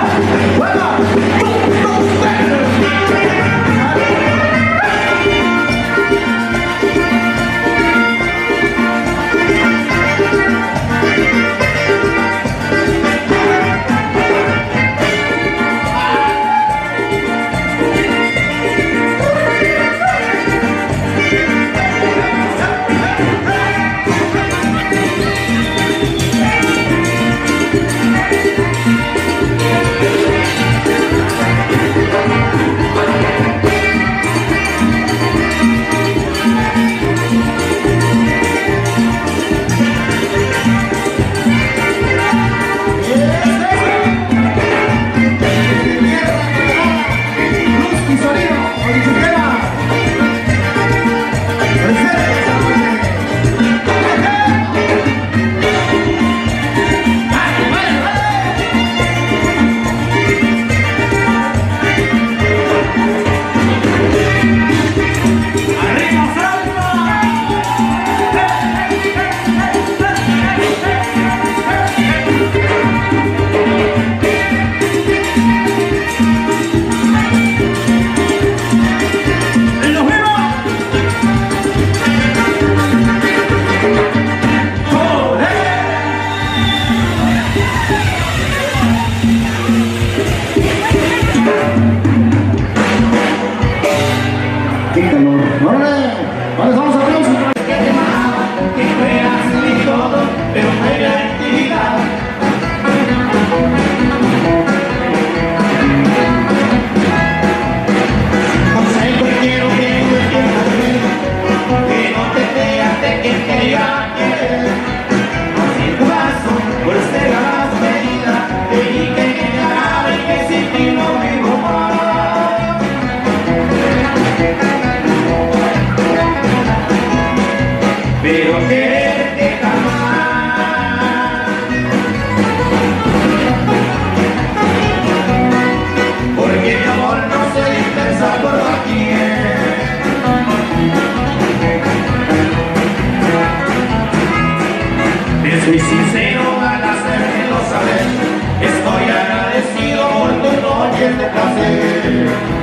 Soy sincero al hacérmelo saber, estoy agradecido por tus noches de placer.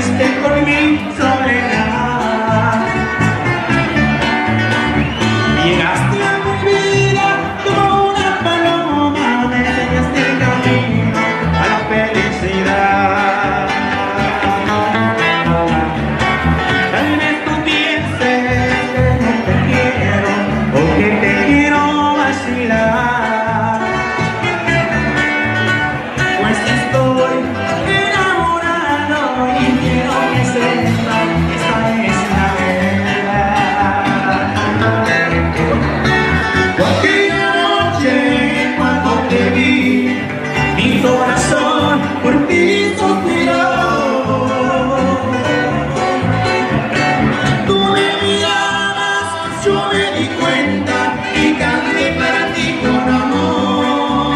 jugaste con mi soledad. Llegaste a mi vida como una paloma, me enseñaste el camino a la felicidad. Tal vez tú pienses que no te quiero o que te quiero vacilar, pues estoy enamorado y quiero que sepan que esta es la verdad. Aquella noche cuando te vi, mi corazón por ti suspiró. Tú me mirabas, yo me di cuenta y canté para ti con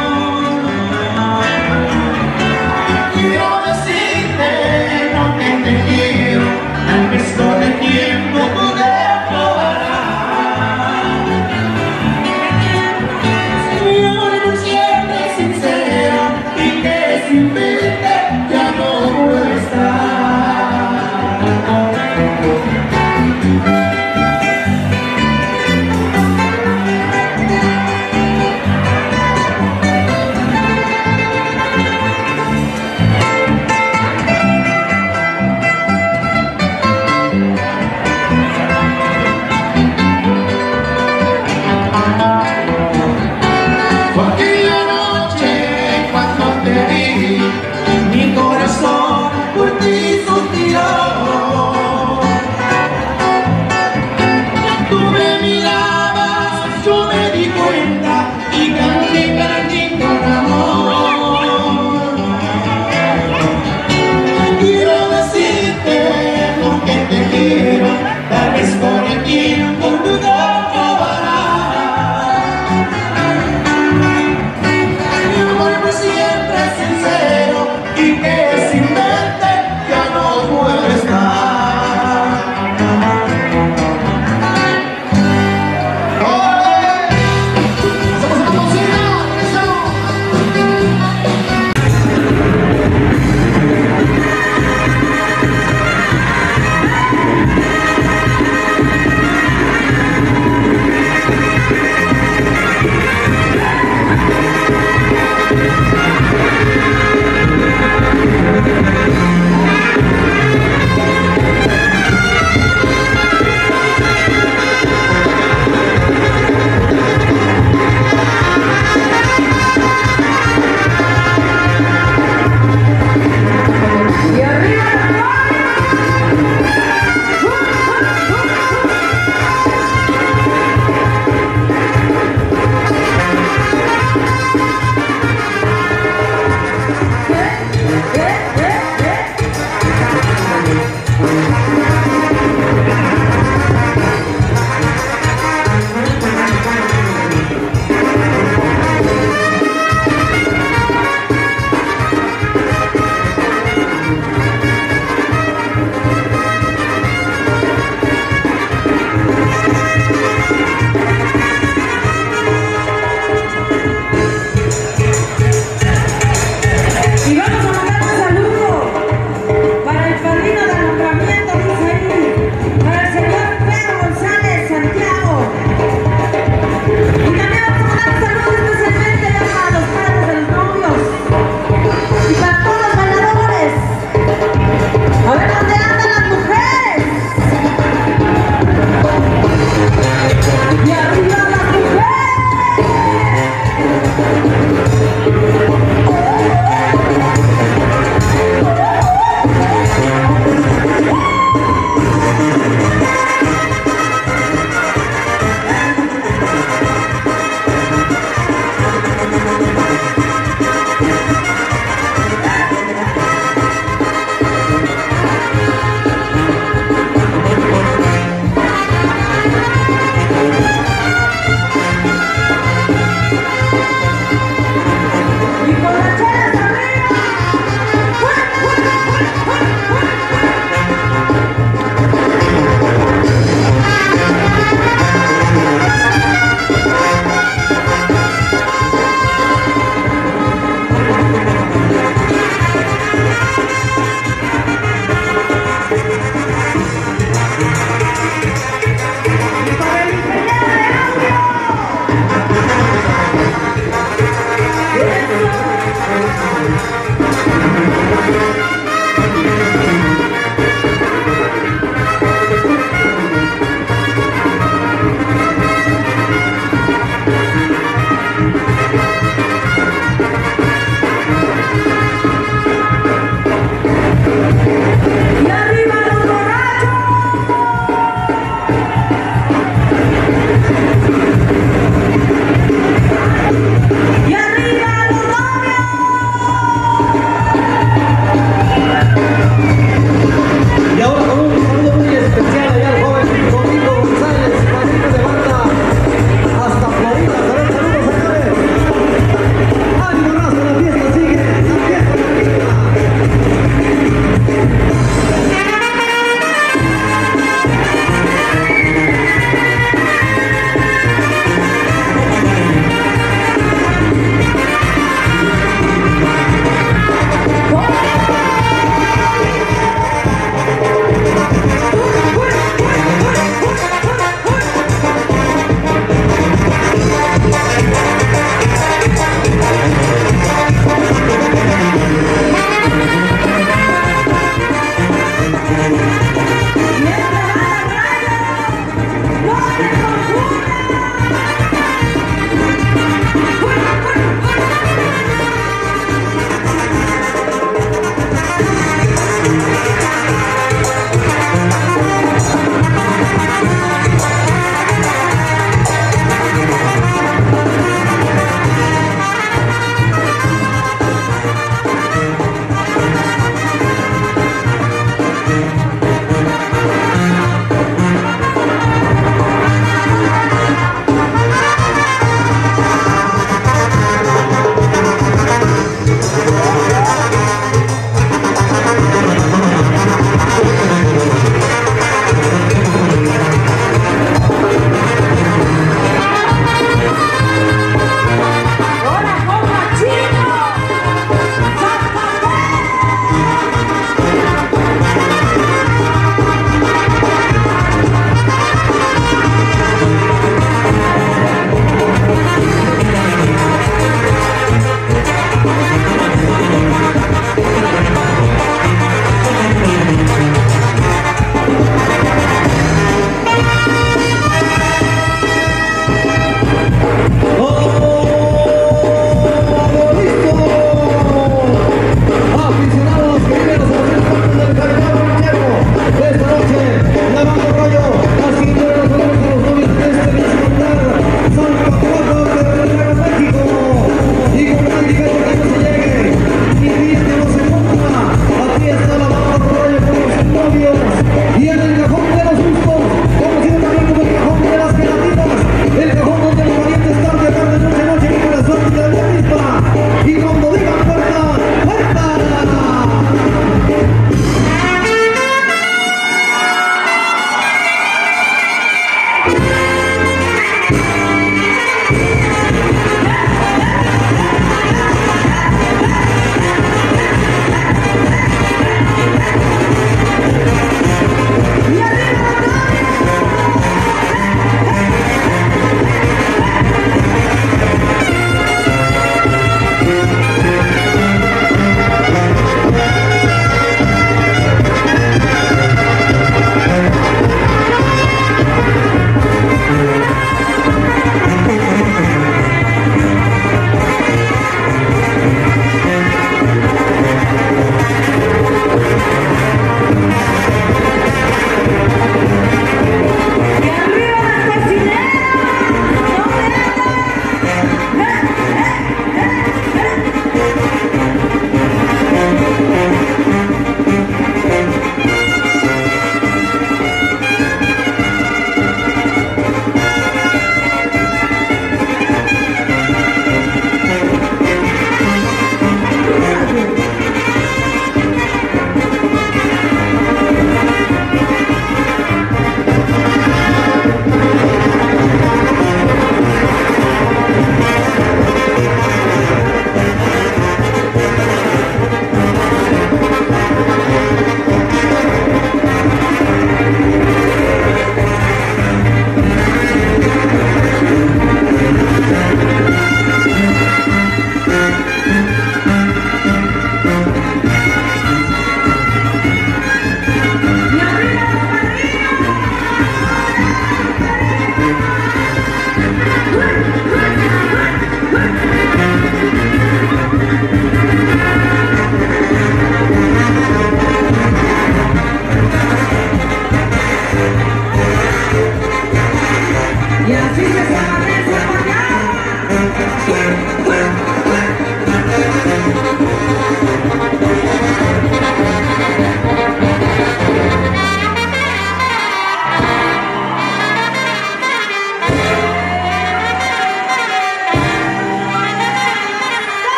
amor. Quiero decirte lo que te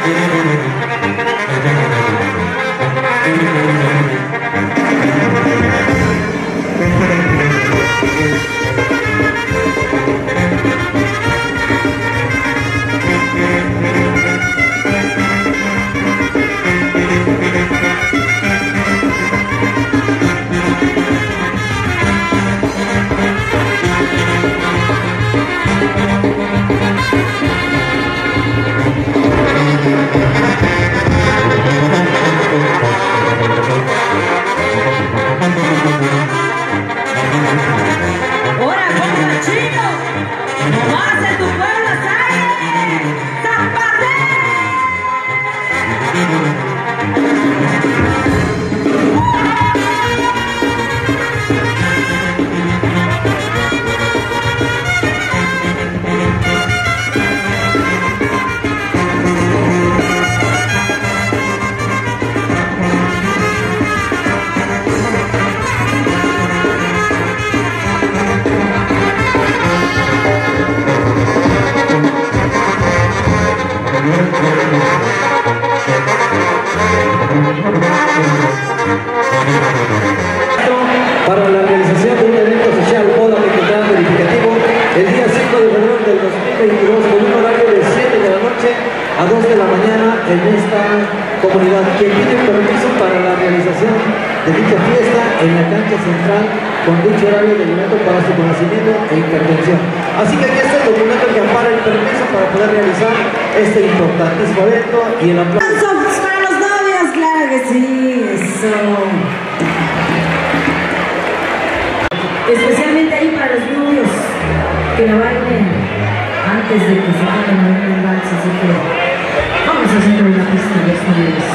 Para la realización de un evento social boda de cultural verificativo el día 5 de febrero del 2022 con un horario de 7 de la noche a 2 de la mañana en esta comunidad. Quien pide permiso para la realización de dicha fiesta en la cancha central con dicho horario de evento para su conocimiento e intervención. Así que aquí está el documento que ampara el permiso para poder realizar este importantísimo evento y el aplauso. Para los novios, claro que sí, eso. Especialmente ahí para los novios que la bailen antes de que se vayan a ver el vals, así que vamos a hacer una pista de los novios.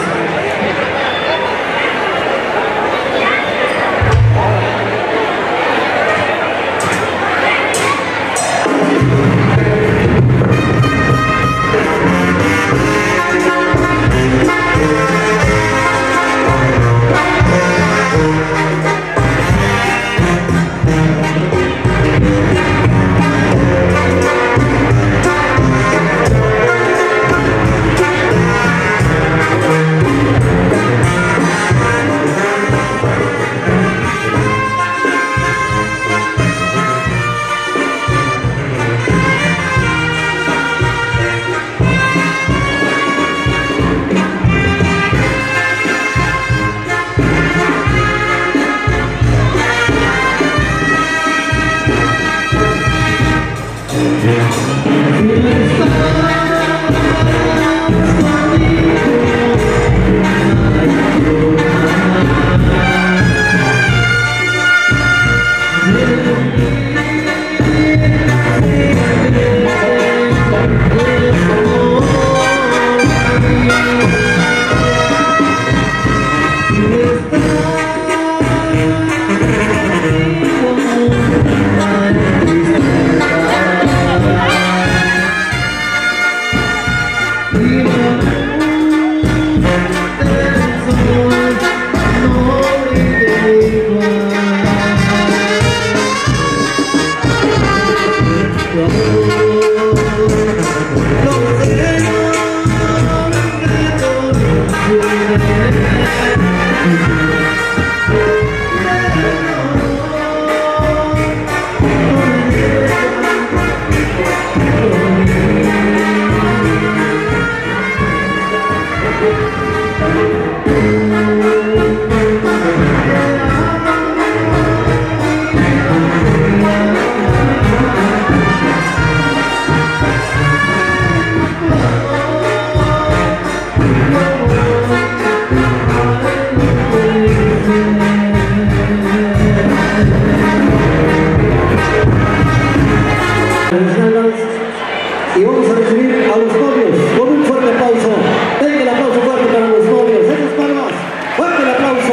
Y vamos a recibir a los novios con un fuerte aplauso. Denle el aplauso fuerte para los novios. Esas palmas. Fuerte el aplauso.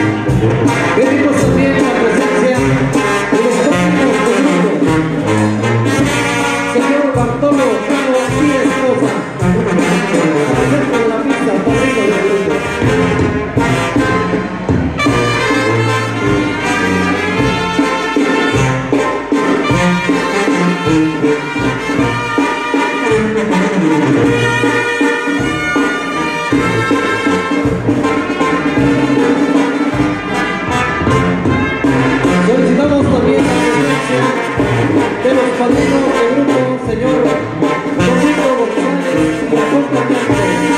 Pedimos también la presencia de los padrinos del grupo, señor Bartolo Cano y esposa. Presente de la pista, padrino del grupo. Solicitamos también la presencia de los padrinos del grupo, señor Domingo González y acompañantes.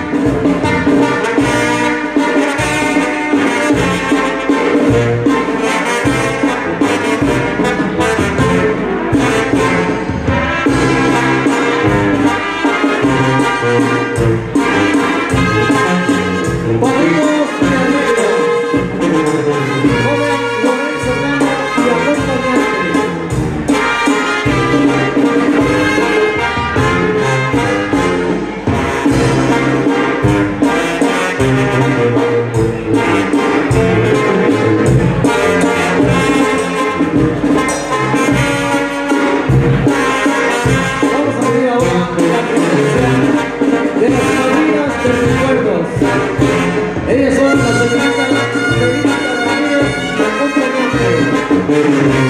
Padrinos de Arreglo, joven Lorenzo Cano y acompañantes. Vamos a pedir ahora la presencia de las madrinas de recuerdos. Ellas son las señoritas Benita Ramírez y acompañantes.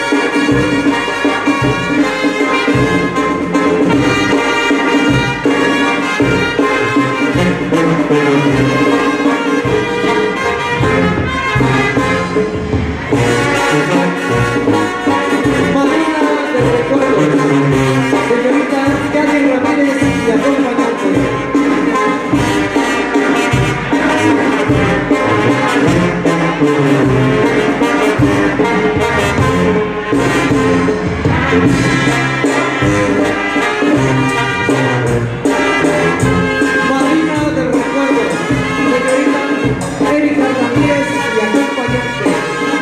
Madrina de recuerdos, señorita Katy Ramírez y acompañantes. Madrina de recuerdos, señorita Erika Ramírez y acompañantes.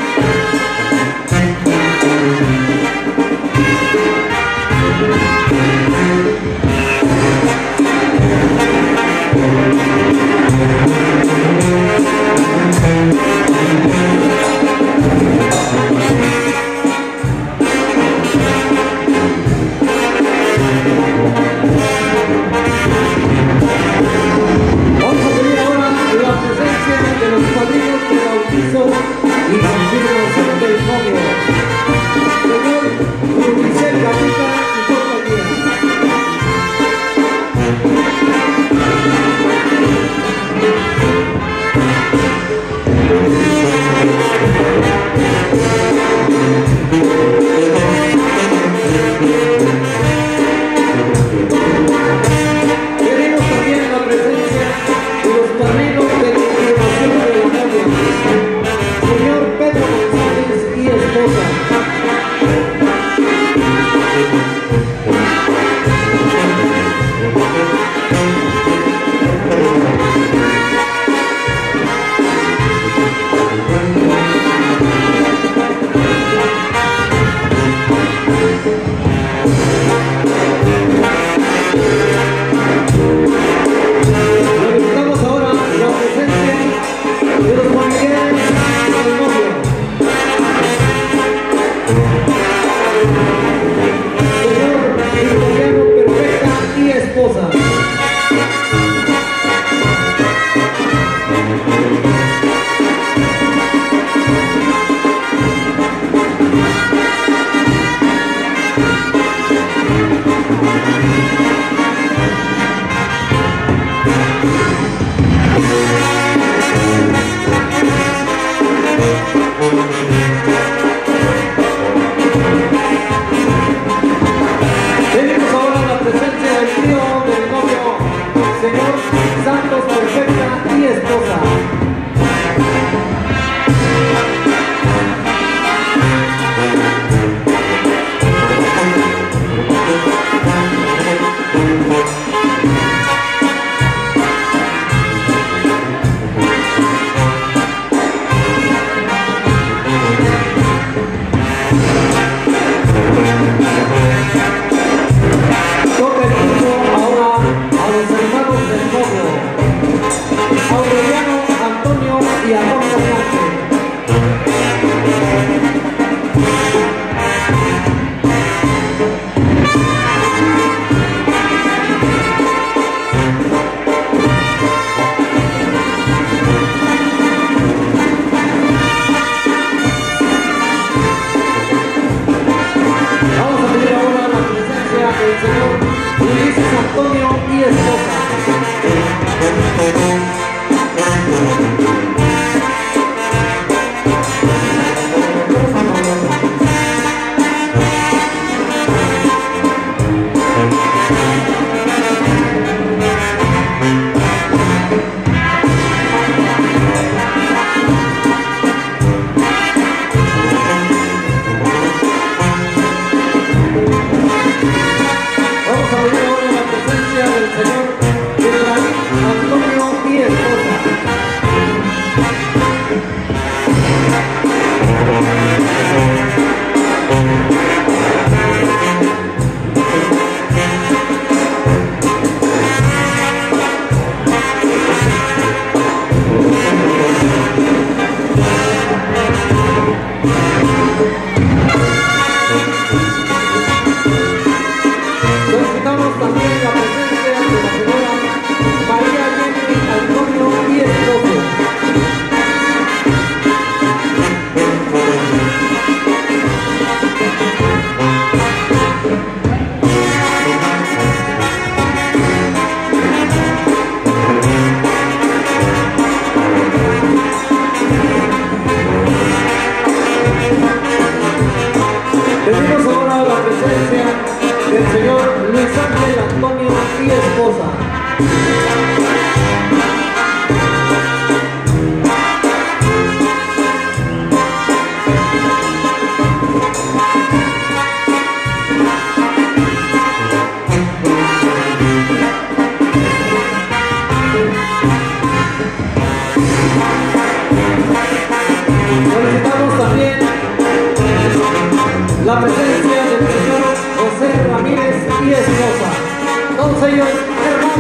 Vamos a pedir ahora la presencia de los padrinos de bautizo y confirmación del novio. Señor Unicel Gavica y compañía. Queremos también la presencia de los padrinos de confirmación de la novia, señor Pedro González y esposa. Solicitamos ahora la presencia de los familiares del novio. Señor Victoriano Perfecta y esposa. Tenemos ahora la presencia del tío del novio, señor Santos Perfecta y esposa. Antonio y esposa. Vamos a ver ahora la presencia del señor Antonio y esposa. Solicitamos también la presencia de la señora María Jenny Antonio y esposo. Pedimos ahora la presencia del señor Luis Ángel Antonio y esposa. Solicitamos también la presencia del señor José Ramírez y esposa. Todos ellos hermanos.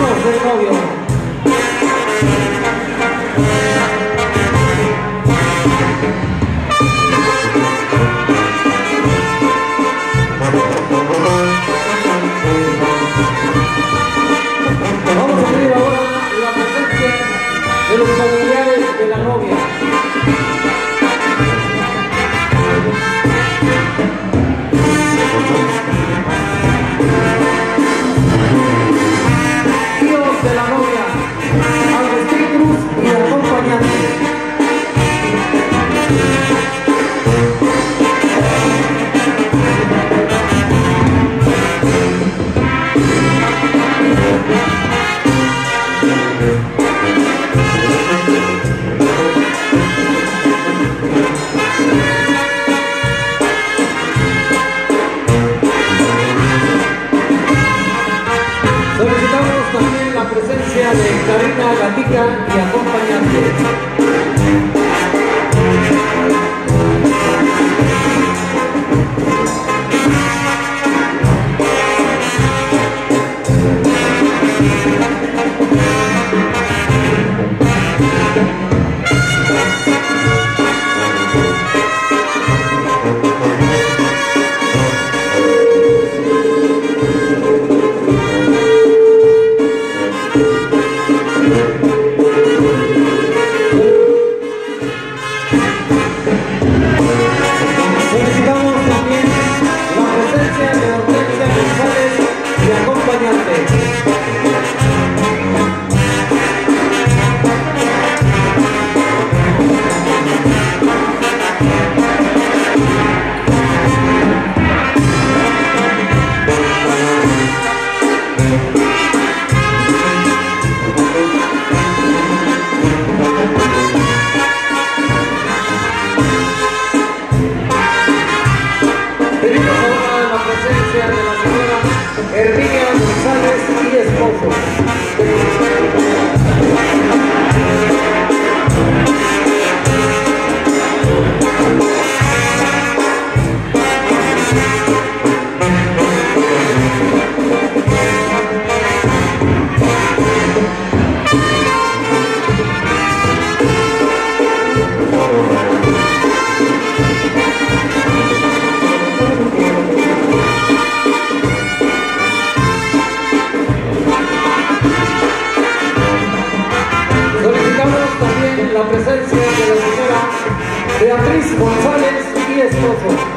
Solicitamos también la presencia de la señora Beatriz González y esposo.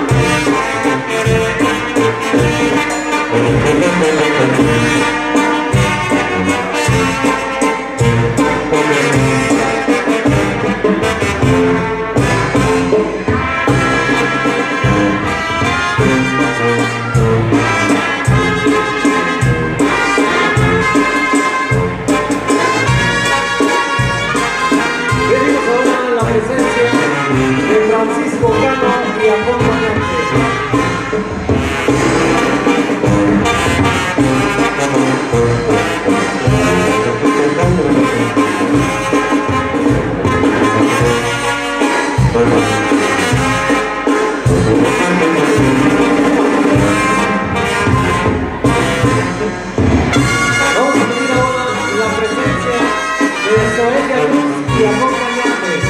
Pedimos ahora la presencia de Francisco Cano y acompañantes. Vamos a pedir ahora la presencia de Soelia Cruz y acompañantes.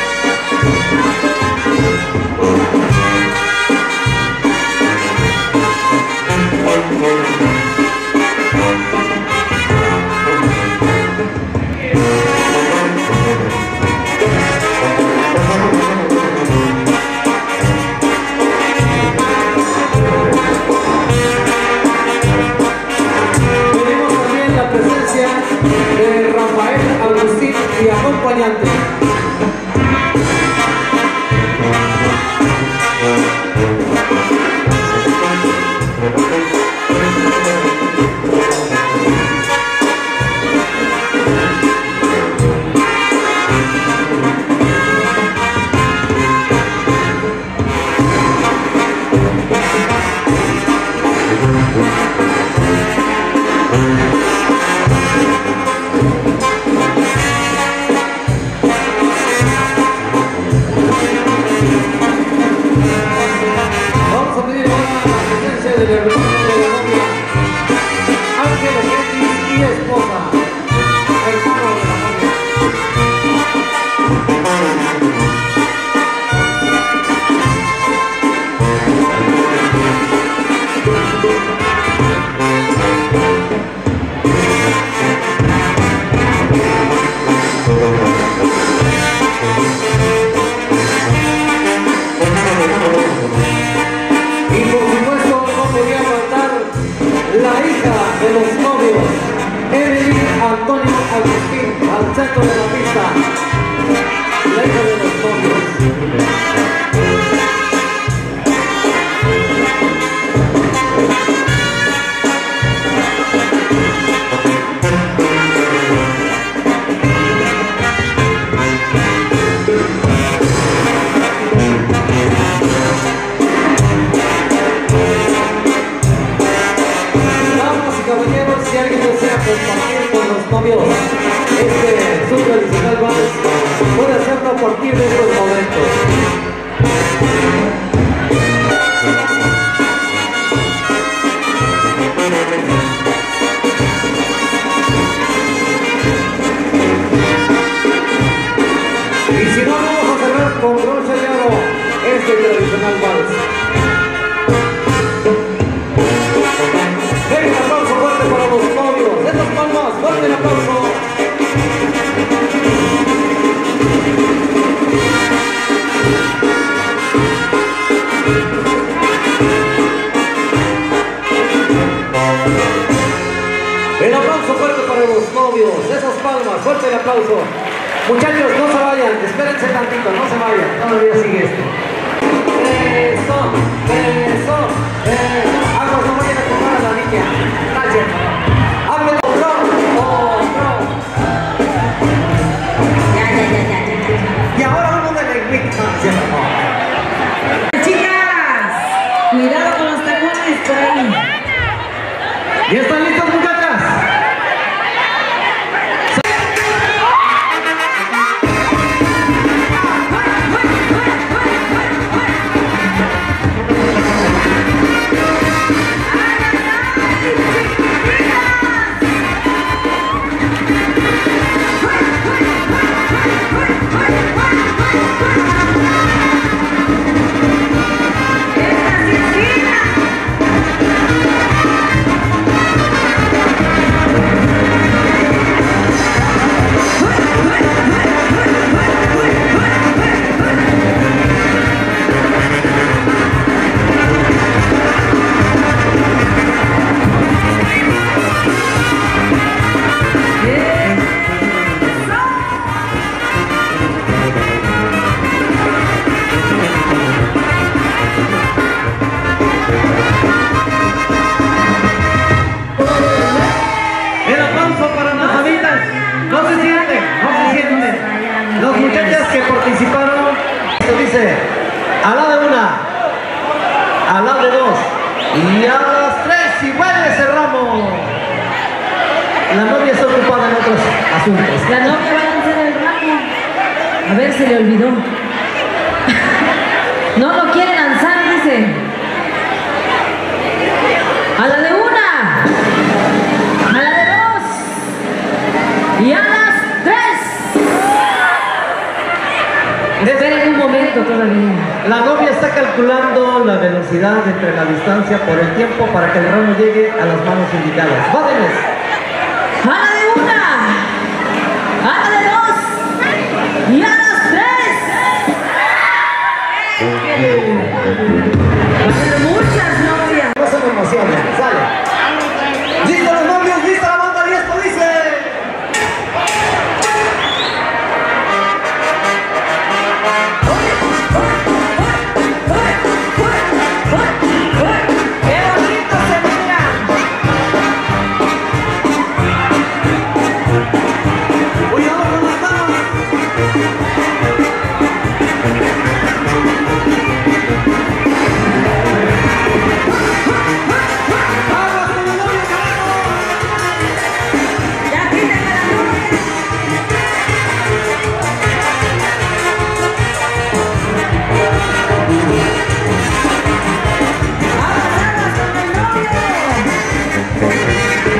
Tenemos también la presencia de Rafael Agustín y acompañantes. Vamos a pedir ahora la presencia del hermano de la novia, Ángel Henry y esposa, hermano de la novia. Y por supuesto no podía faltar la hija de los novios, Evelyn Antonio Agustín, al centro de la pista. La hija de los novios. Damas y caballeros, si alguien desea compartir con los novios este su tradicional vals, puede hacerlo a partir de estos momentos. Y si no, vamos a cerrar con broche de oro este tradicional vals. Venga, un aplauso fuerte para los novios. Esas palmas, fuerte el aplauso. El aplauso fuerte para los novios. Esas palmas, fuerte el aplauso. Muchachos, no se vayan, espérense tantito, no se vayan. Todavía sigue esto. Eso, eso, eso. Aguas, no vayan a tomar a la niña. Gracias. Hazme otro. Y ahora vamos de negrita. Chicas, cuidado con los tacones por ahí. ¿Ya están listos, muchachas? ¡Ay, Dice, a la de una, a la de dos y a las tres igual le cerramos. La novia está ocupada en otros asuntos. La novia va a lanzar el ramo. A ver, se le olvidó. No lo quiere lanzar, dice. A la de una, a la de dos y a las tres. Esperen un momento todavía. La novia está calculando la velocidad entre la distancia por el tiempo para que el ramo llegue a las manos indicadas. ¡Vádenles! A la de una, a la de dos y a las tres. Va a haber muchas novias. No se me emocionen, sale. ¡Listo los novios! ¡Lista la banda! ¡Y esto dice! ¡Qué bonito se mira! ¡Cuidado con las damas! ¡Aguas con los novios, carajo! ¡Ya quítenme la novia! ¡Aguas con el novio!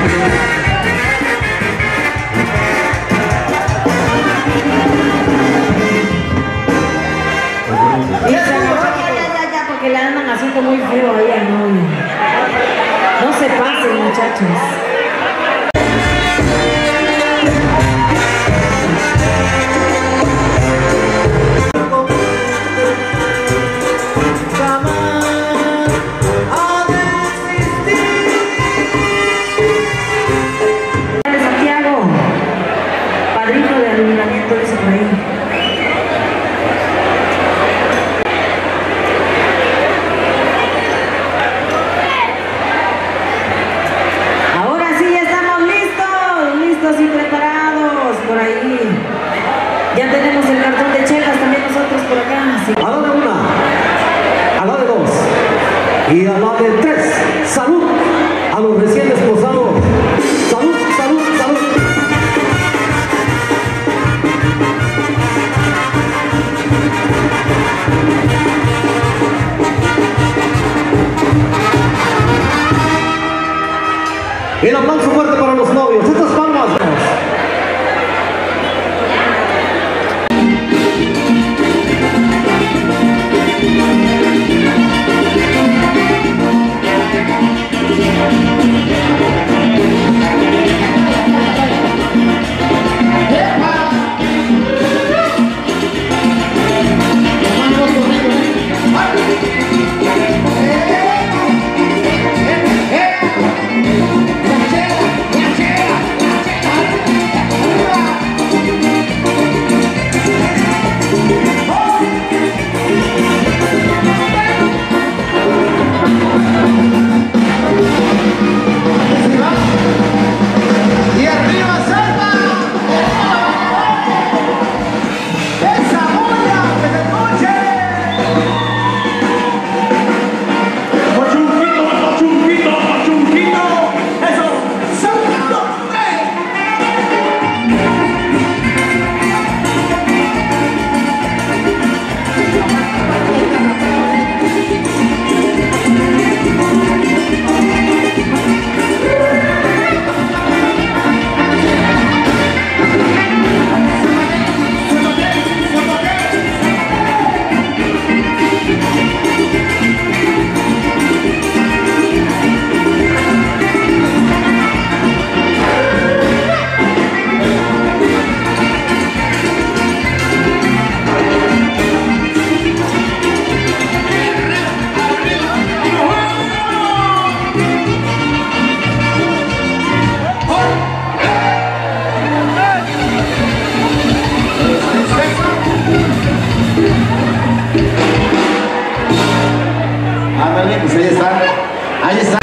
Ya, porque le andan haciendo muy feo ahí al novio. No se pasen, muchachos. De Santiago, padrino de alumbramiento, dice por ahí. Ahora sí ya estamos listos y preparados por ahí. Ya tenemos el cartón de chelas también nosotros por acá. Sí. A la de una, a la de dos y a la de tres. ¡Salud a los recién desposados! ¡Salud, salud, salud! Y el aplauso fuerte para los novios. Estas palmas, vamos. Pues ahí está. Ahí está.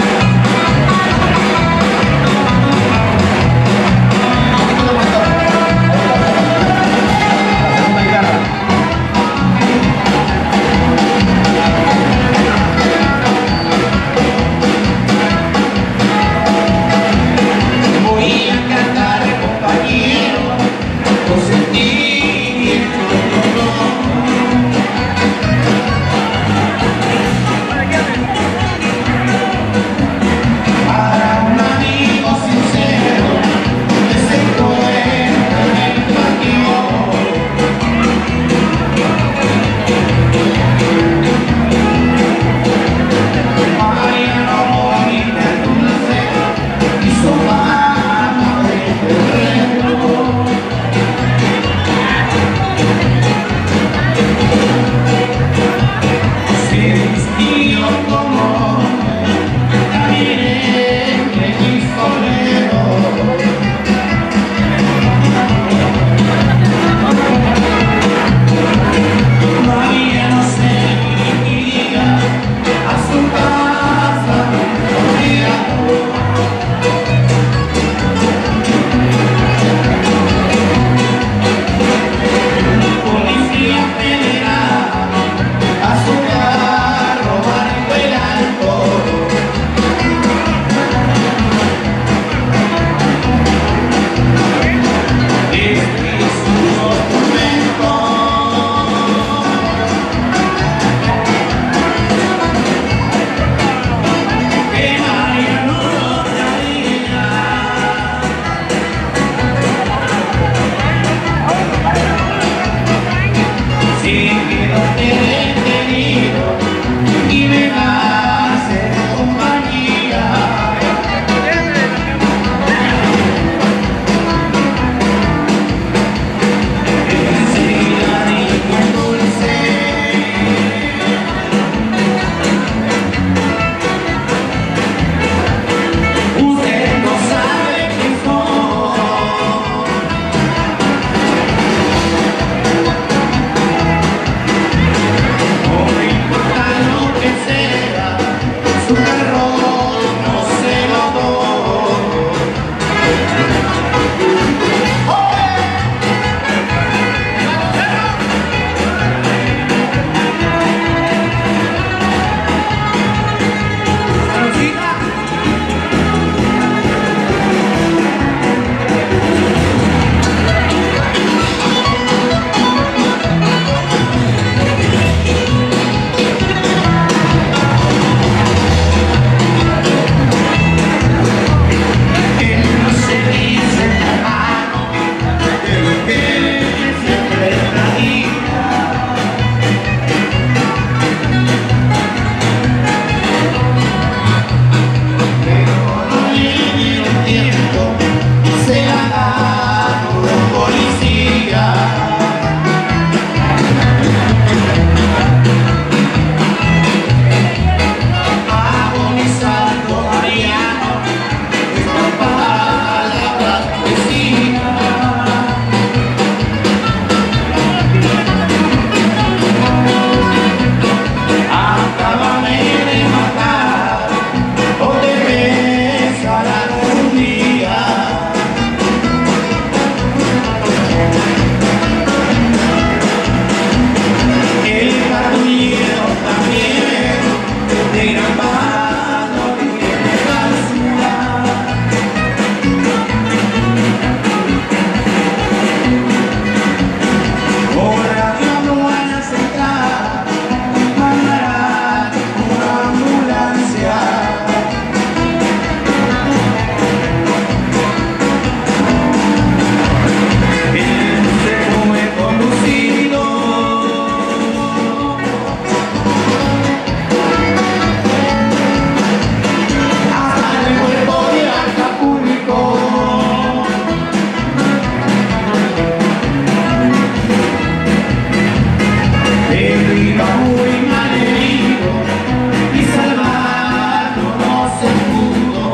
iba muy mal herido y salvarlo no se pudo.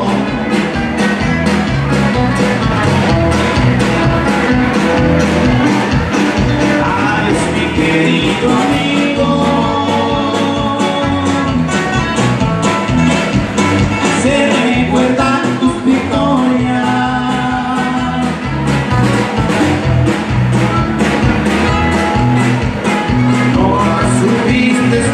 Adiós mi querido amigo, se recuerdan tus victorias. No supiste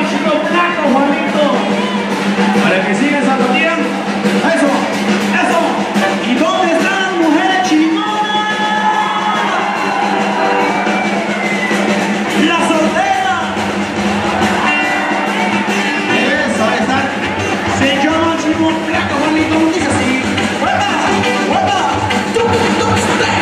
chico flaco, Juanito. Para que sigan zapateando. Eso, eso. ¿Y dónde están las mujeres chingonas? La soltera. Eso, está. Se llama chico flaco, Juanito. Dice así. ¡Hueva! ¡Hueva! ¡Tum, tum, spray!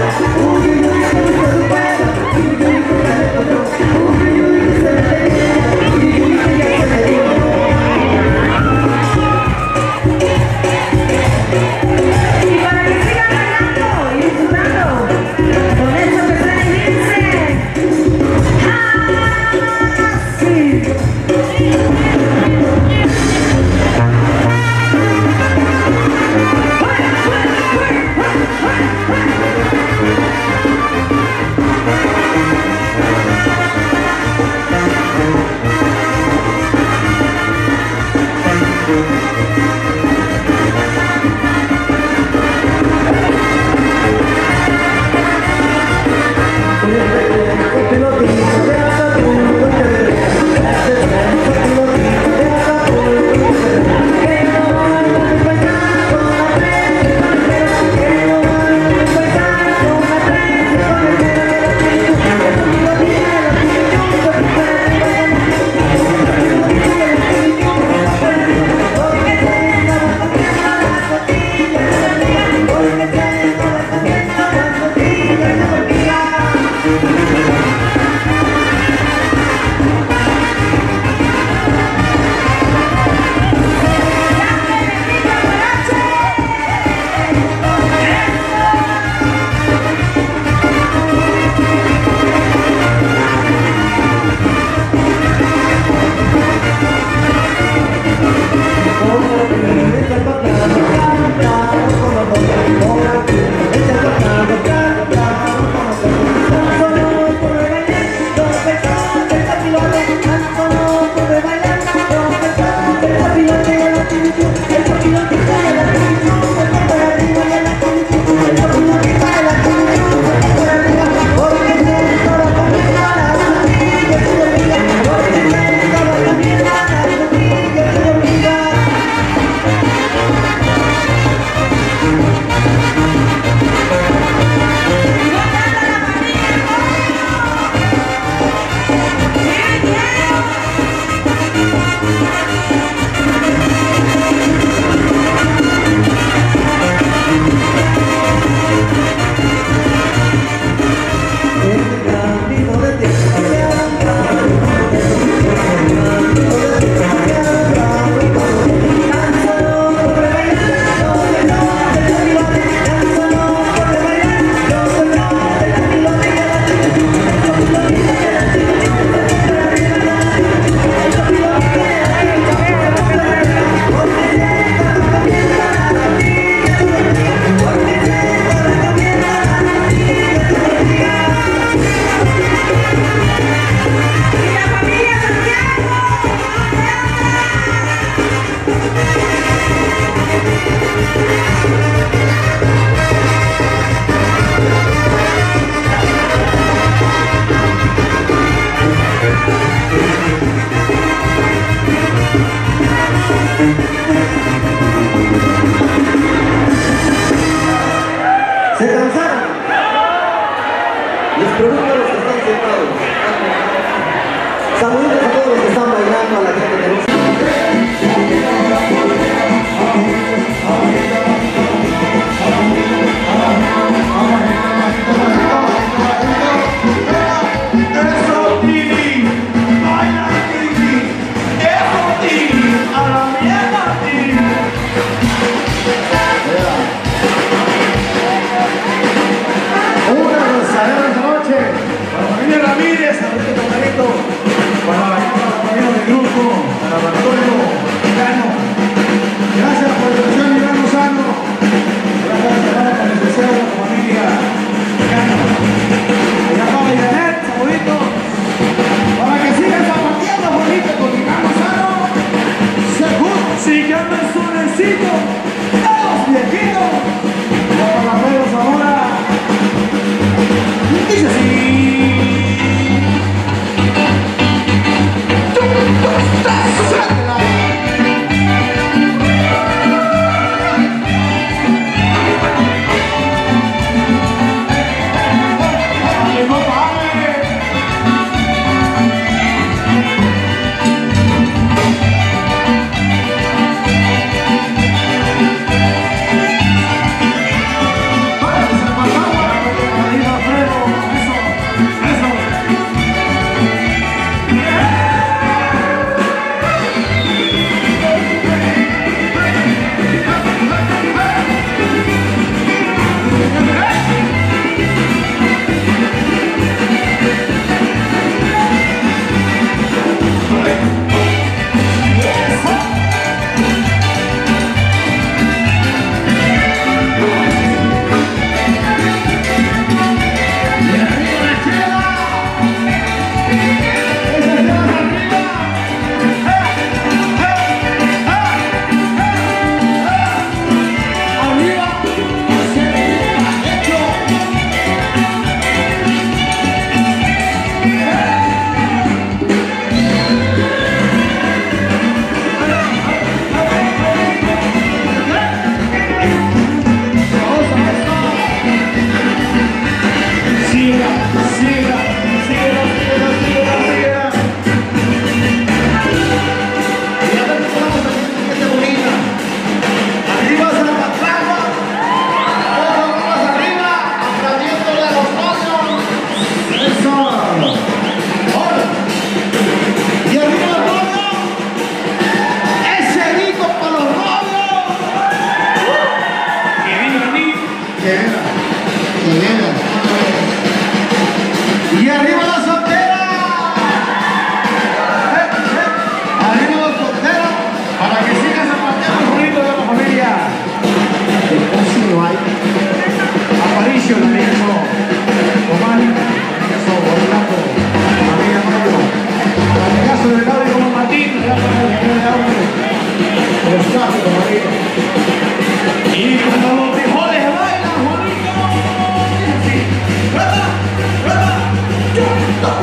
Saludos a todos los que están bailando, a la gente que nos... Dice así.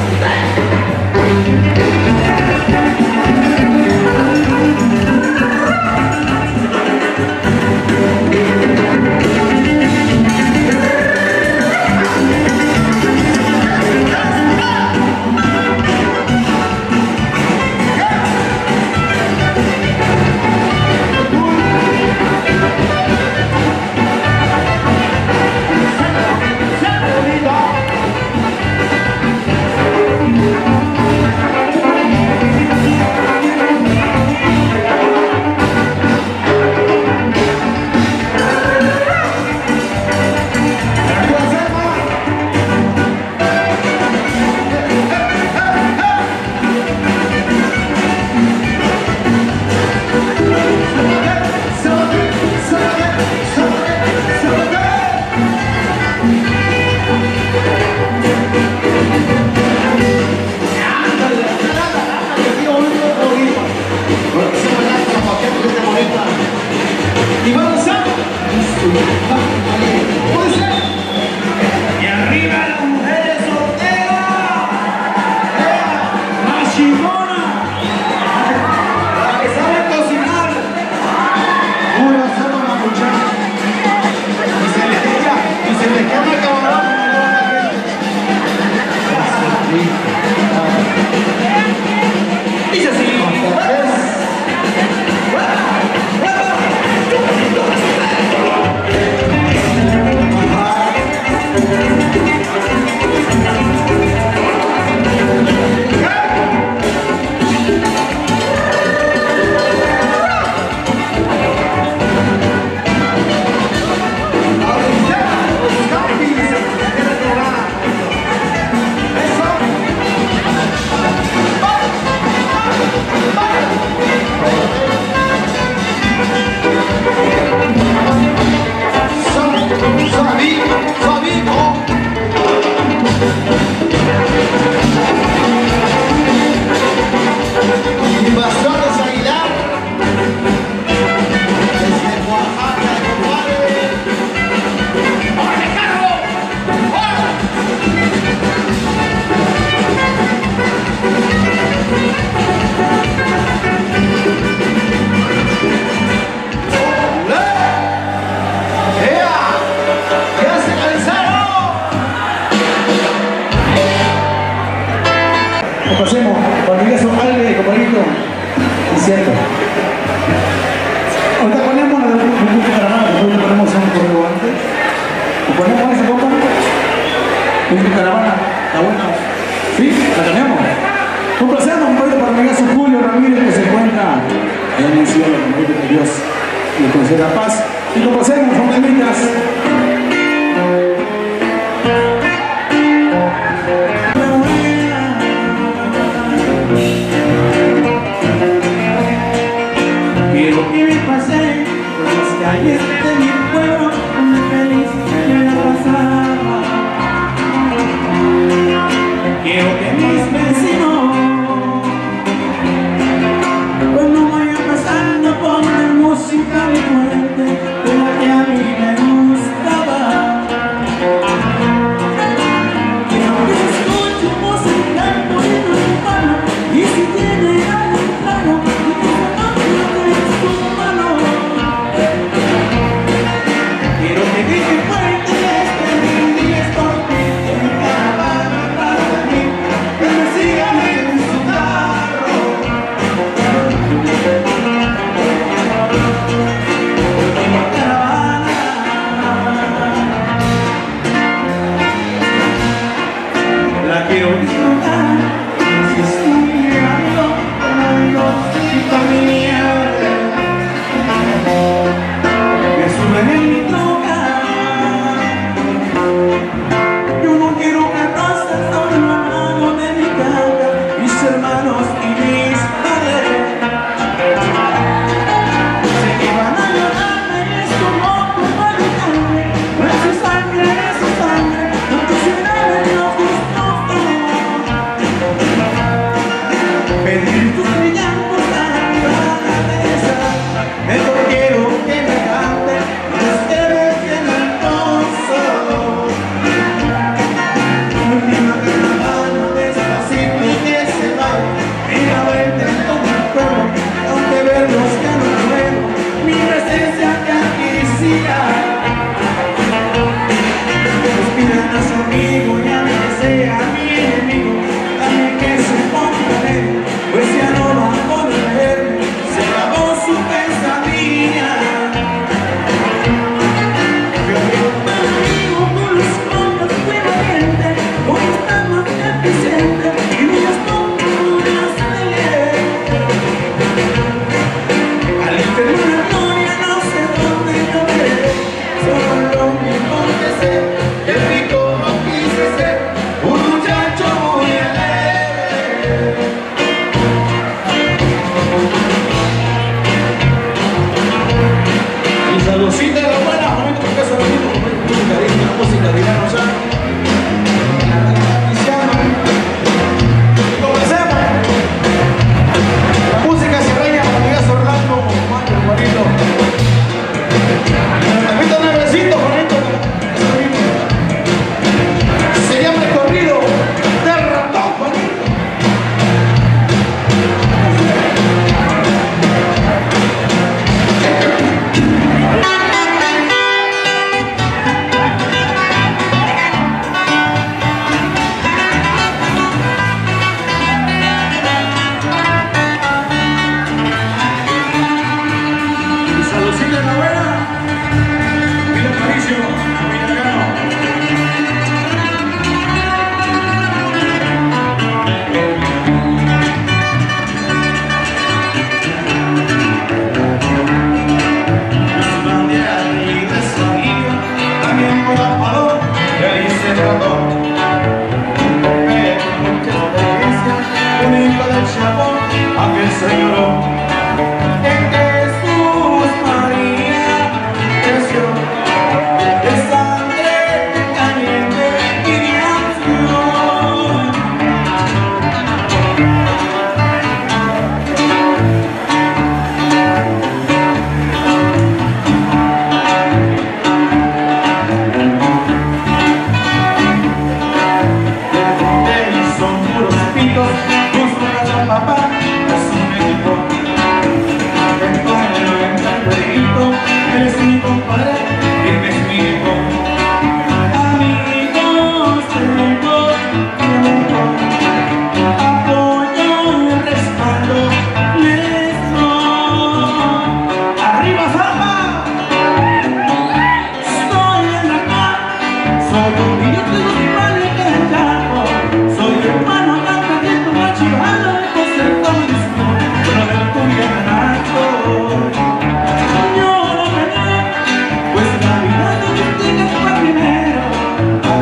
Pasemos, cuando ya son algo, compañito, incierto. Ahorita ponemos la del grupo Caravana, después le ponemos un correo antes. ¿O ponemos esa copa? El grupo Caravana, ¿está buena? ¿Sí? ¿La tenemos? Complacemos, compañito, para mi amigazo Julio Ramírez, que se encuentra en el cielo, compañito, que Dios le conceda paz. Y complacemos, familias. Quiero que me pase por las calles de mi pueblo donde feliz me la pasaba. Quiero que mis vecinos cuando vayan pasando pongan música muy fuerte de la que a mí me gusta.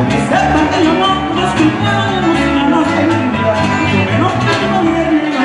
que sepan que yo no nos cuidamos y no nos ayuda, yo menos que el gobierno.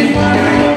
mi